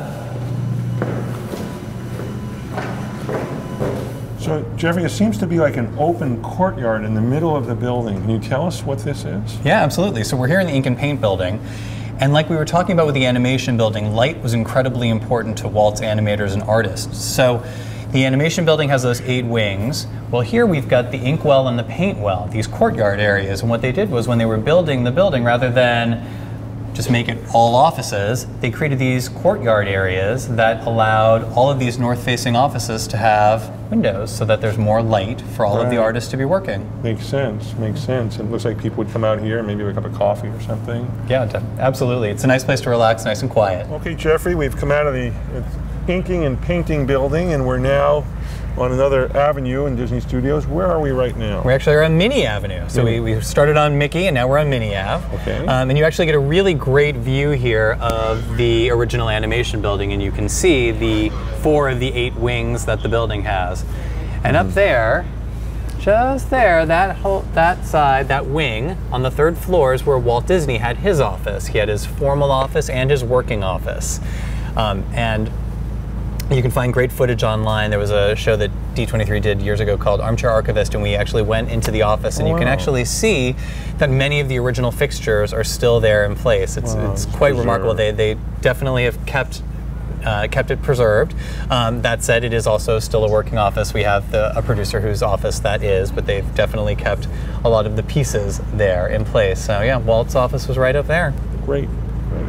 So, Jeffrey, it seems to be like an open courtyard in the middle of the building. Can you tell us what this is? Yeah, absolutely. So we're here in the Ink and Paint building. And like we were talking about with the animation building, light was incredibly important to Walt's animators and artists. So the animation building has those eight wings. Well, here we've got the ink well and the paint well, these courtyard areas. And what they did was when they were building the building, rather than just make it all offices, they created these courtyard areas that allowed all of these north-facing offices to have windows so that there's more light for all right. of the artists to be working. Makes sense, makes sense. It looks like people would come out here, maybe with a cup of coffee or something. Yeah, absolutely. It's a nice place to relax, nice and quiet. Okay, Jeffrey, we've come out of the inking and painting building, and we're now on another avenue in Disney Studios. Where are we right now? We actually are on Minnie Avenue. So mm. we, we started on Mickey and now we're on Minnie Ave. Okay. Um, and you actually get a really great view here of the original animation building, and you can see the four of the eight wings that the building has. And mm. up there, just there, that whole, that side, that wing, on the third floor is where Walt Disney had his office. He had his formal office and his working office. Um, and you can find great footage online. There was a show that D twenty-three did years ago called Armchair Archivist, and we actually went into the office, and oh, you can wow. actually see that many of the original fixtures are still there in place. It's, wow, it's quite preserved. remarkable. They, they definitely have kept uh, kept it preserved. Um, that said, it is also still a working office. We have the, a producer whose office that is, but they've definitely kept a lot of the pieces there in place. So yeah, Walt's office was right up there. Great. Great.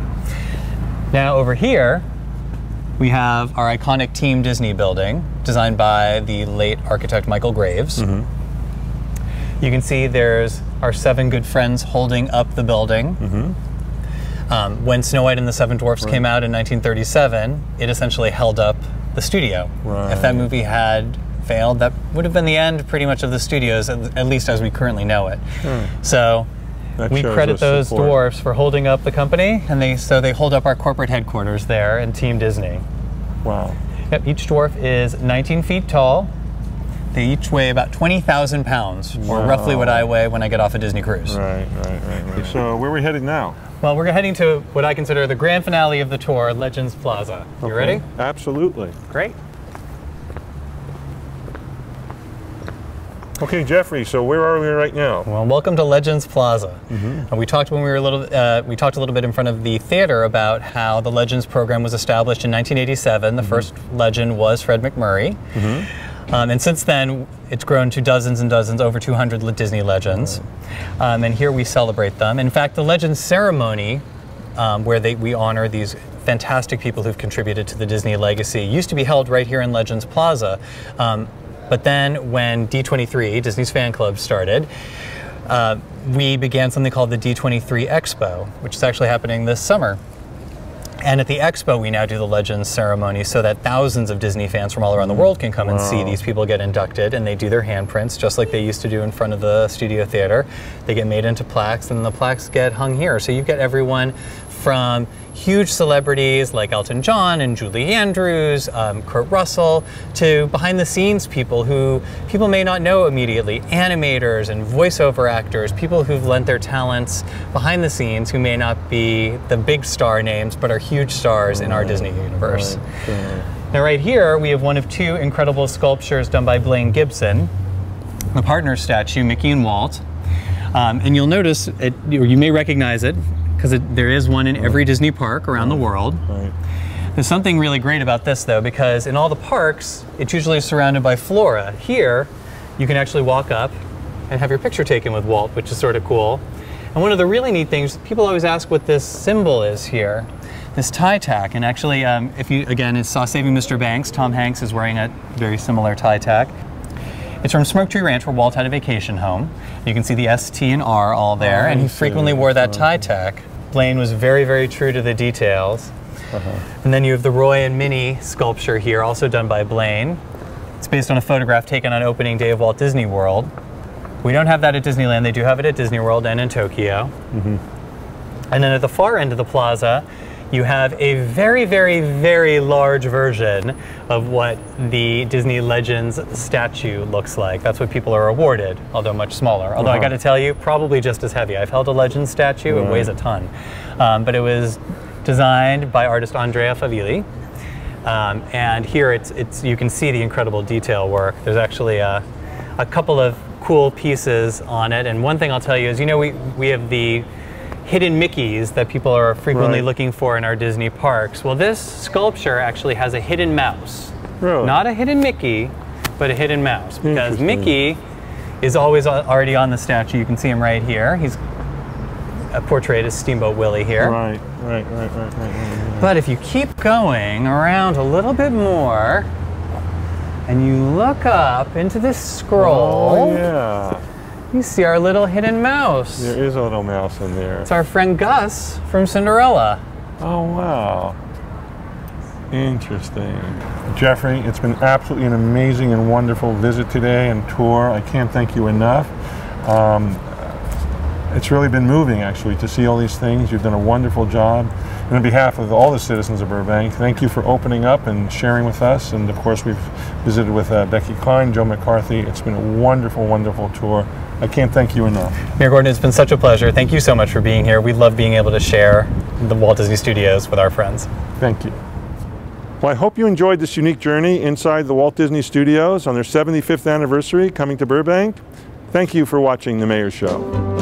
Now over here, we have our iconic Team Disney building, designed by the late architect Michael Graves. Mm-hmm. You can see there's our seven good friends holding up the building. Mm-hmm. um, when Snow White and the Seven Dwarfs right. came out in nineteen thirty-seven, it essentially held up the studio. Right. If that movie had failed, that would have been the end pretty much of the studios, at, at least as we currently know it. Hmm. So That we credit those support. dwarfs for holding up the company, and they so they hold up our corporate headquarters there in Team Disney. Wow. Yep, each dwarf is nineteen feet tall. They each weigh about twenty thousand pounds, wow. or roughly what I weigh when I get off a Disney cruise. Right, right, right, right. So where are we headed now? Well, we're heading to what I consider the grand finale of the tour, Legends Plaza. You okay. ready? Absolutely. Great. Okay, Jeffrey, so where are we right now? Well, welcome to Legends Plaza. Mm-hmm. Uh, we talked when we were a little. Uh, we talked a little bit in front of the theater about how the Legends program was established in nineteen eighty-seven. The mm-hmm. first legend was Fred McMurray, mm-hmm. um, and since then it's grown to dozens and dozens, over two hundred Disney legends. Mm-hmm. um, and here we celebrate them. In fact, the Legends ceremony, um, where they we honor these fantastic people who've contributed to the Disney legacy, used to be held right here in Legends Plaza. Um, But then when D twenty-three, Disney's fan club, started, uh, we began something called the D twenty-three Expo, which is actually happening this summer. And at the Expo, we now do the Legends ceremony so that thousands of Disney fans from all around the world can come wow. and see these people get inducted, and they do their handprints just like they used to do in front of the studio theater. They get made into plaques, and the plaques get hung here. So you get everyone from huge celebrities like Elton John and Julie Andrews, um, Kurt Russell, to behind-the-scenes people who people may not know immediately, animators and voiceover actors, people who've lent their talents behind the scenes who may not be the big star names but are huge stars in our Disney universe. Now right here we have one of two incredible sculptures done by Blaine Gibson, the partner statue, Mickey and Walt. Um, and you'll notice, it, or you may recognize it, because there is one in every Disney park around the world. Right. There's something really great about this though, because in all the parks, it's usually surrounded by flora. Here, you can actually walk up and have your picture taken with Walt, which is sort of cool. And one of the really neat things, people always ask what this symbol is here, this tie tack. And actually, um, if you, again, saw Saving Mister Banks, Tom Hanks is wearing a very similar tie tack. It's from Smoke Tree Ranch, where Walt had a vacation home. You can see the S, T, and R all there, oh, and he frequently wore that tie tack. Blaine was very, very true to the details. Uh-huh. And then you have the Roy and Minnie sculpture here, also done by Blaine. It's based on a photograph taken on opening day of Walt Disney World. We don't have that at Disneyland. They do have it at Disney World and in Tokyo. Mm-hmm. And then at the far end of the plaza, you have a very, very, very large version of what the Disney Legends statue looks like. That's what people are awarded, although much smaller. Although uh-huh. I got to tell you, probably just as heavy. I've held a Legends statue. Right. It weighs a ton. Um, but it was designed by artist Andrea Favilli. Um, and here it's, it's, you can see the incredible detail work. There's actually a, a couple of cool pieces on it. And one thing I'll tell you is, you know, we, we have the hidden Mickeys that people are frequently right. looking for in our Disney parks. Well, this sculpture actually has a hidden mouse. Really? Not a hidden Mickey, but a hidden mouse. Because Mickey is always already on the statue. You can see him right here. He's portrayed as Steamboat Willie here. Right, right, right, right, right, right, right. But if you keep going around a little bit more, and you look up into this scroll, oh, yeah. you see our little hidden mouse. There is a little mouse in there. It's our friend Gus from Cinderella. Oh, wow. Interesting. Jeffrey, it's been absolutely an amazing and wonderful visit today and tour. I can't thank you enough. Um, it's really been moving, actually, to see all these things. You've done a wonderful job. And on behalf of all the citizens of Burbank, thank you for opening up and sharing with us. And of course, we've visited with uh, Becky Klein, Joe McCarthy. It's been a wonderful, wonderful tour. I can't thank you enough. Mayor Gordon, it's been such a pleasure. Thank you so much for being here. We love being able to share the Walt Disney Studios with our friends. Thank you. Well, I hope you enjoyed this unique journey inside the Walt Disney Studios on their seventy-fifth anniversary coming to Burbank. Thank you for watching The Mayor's Show.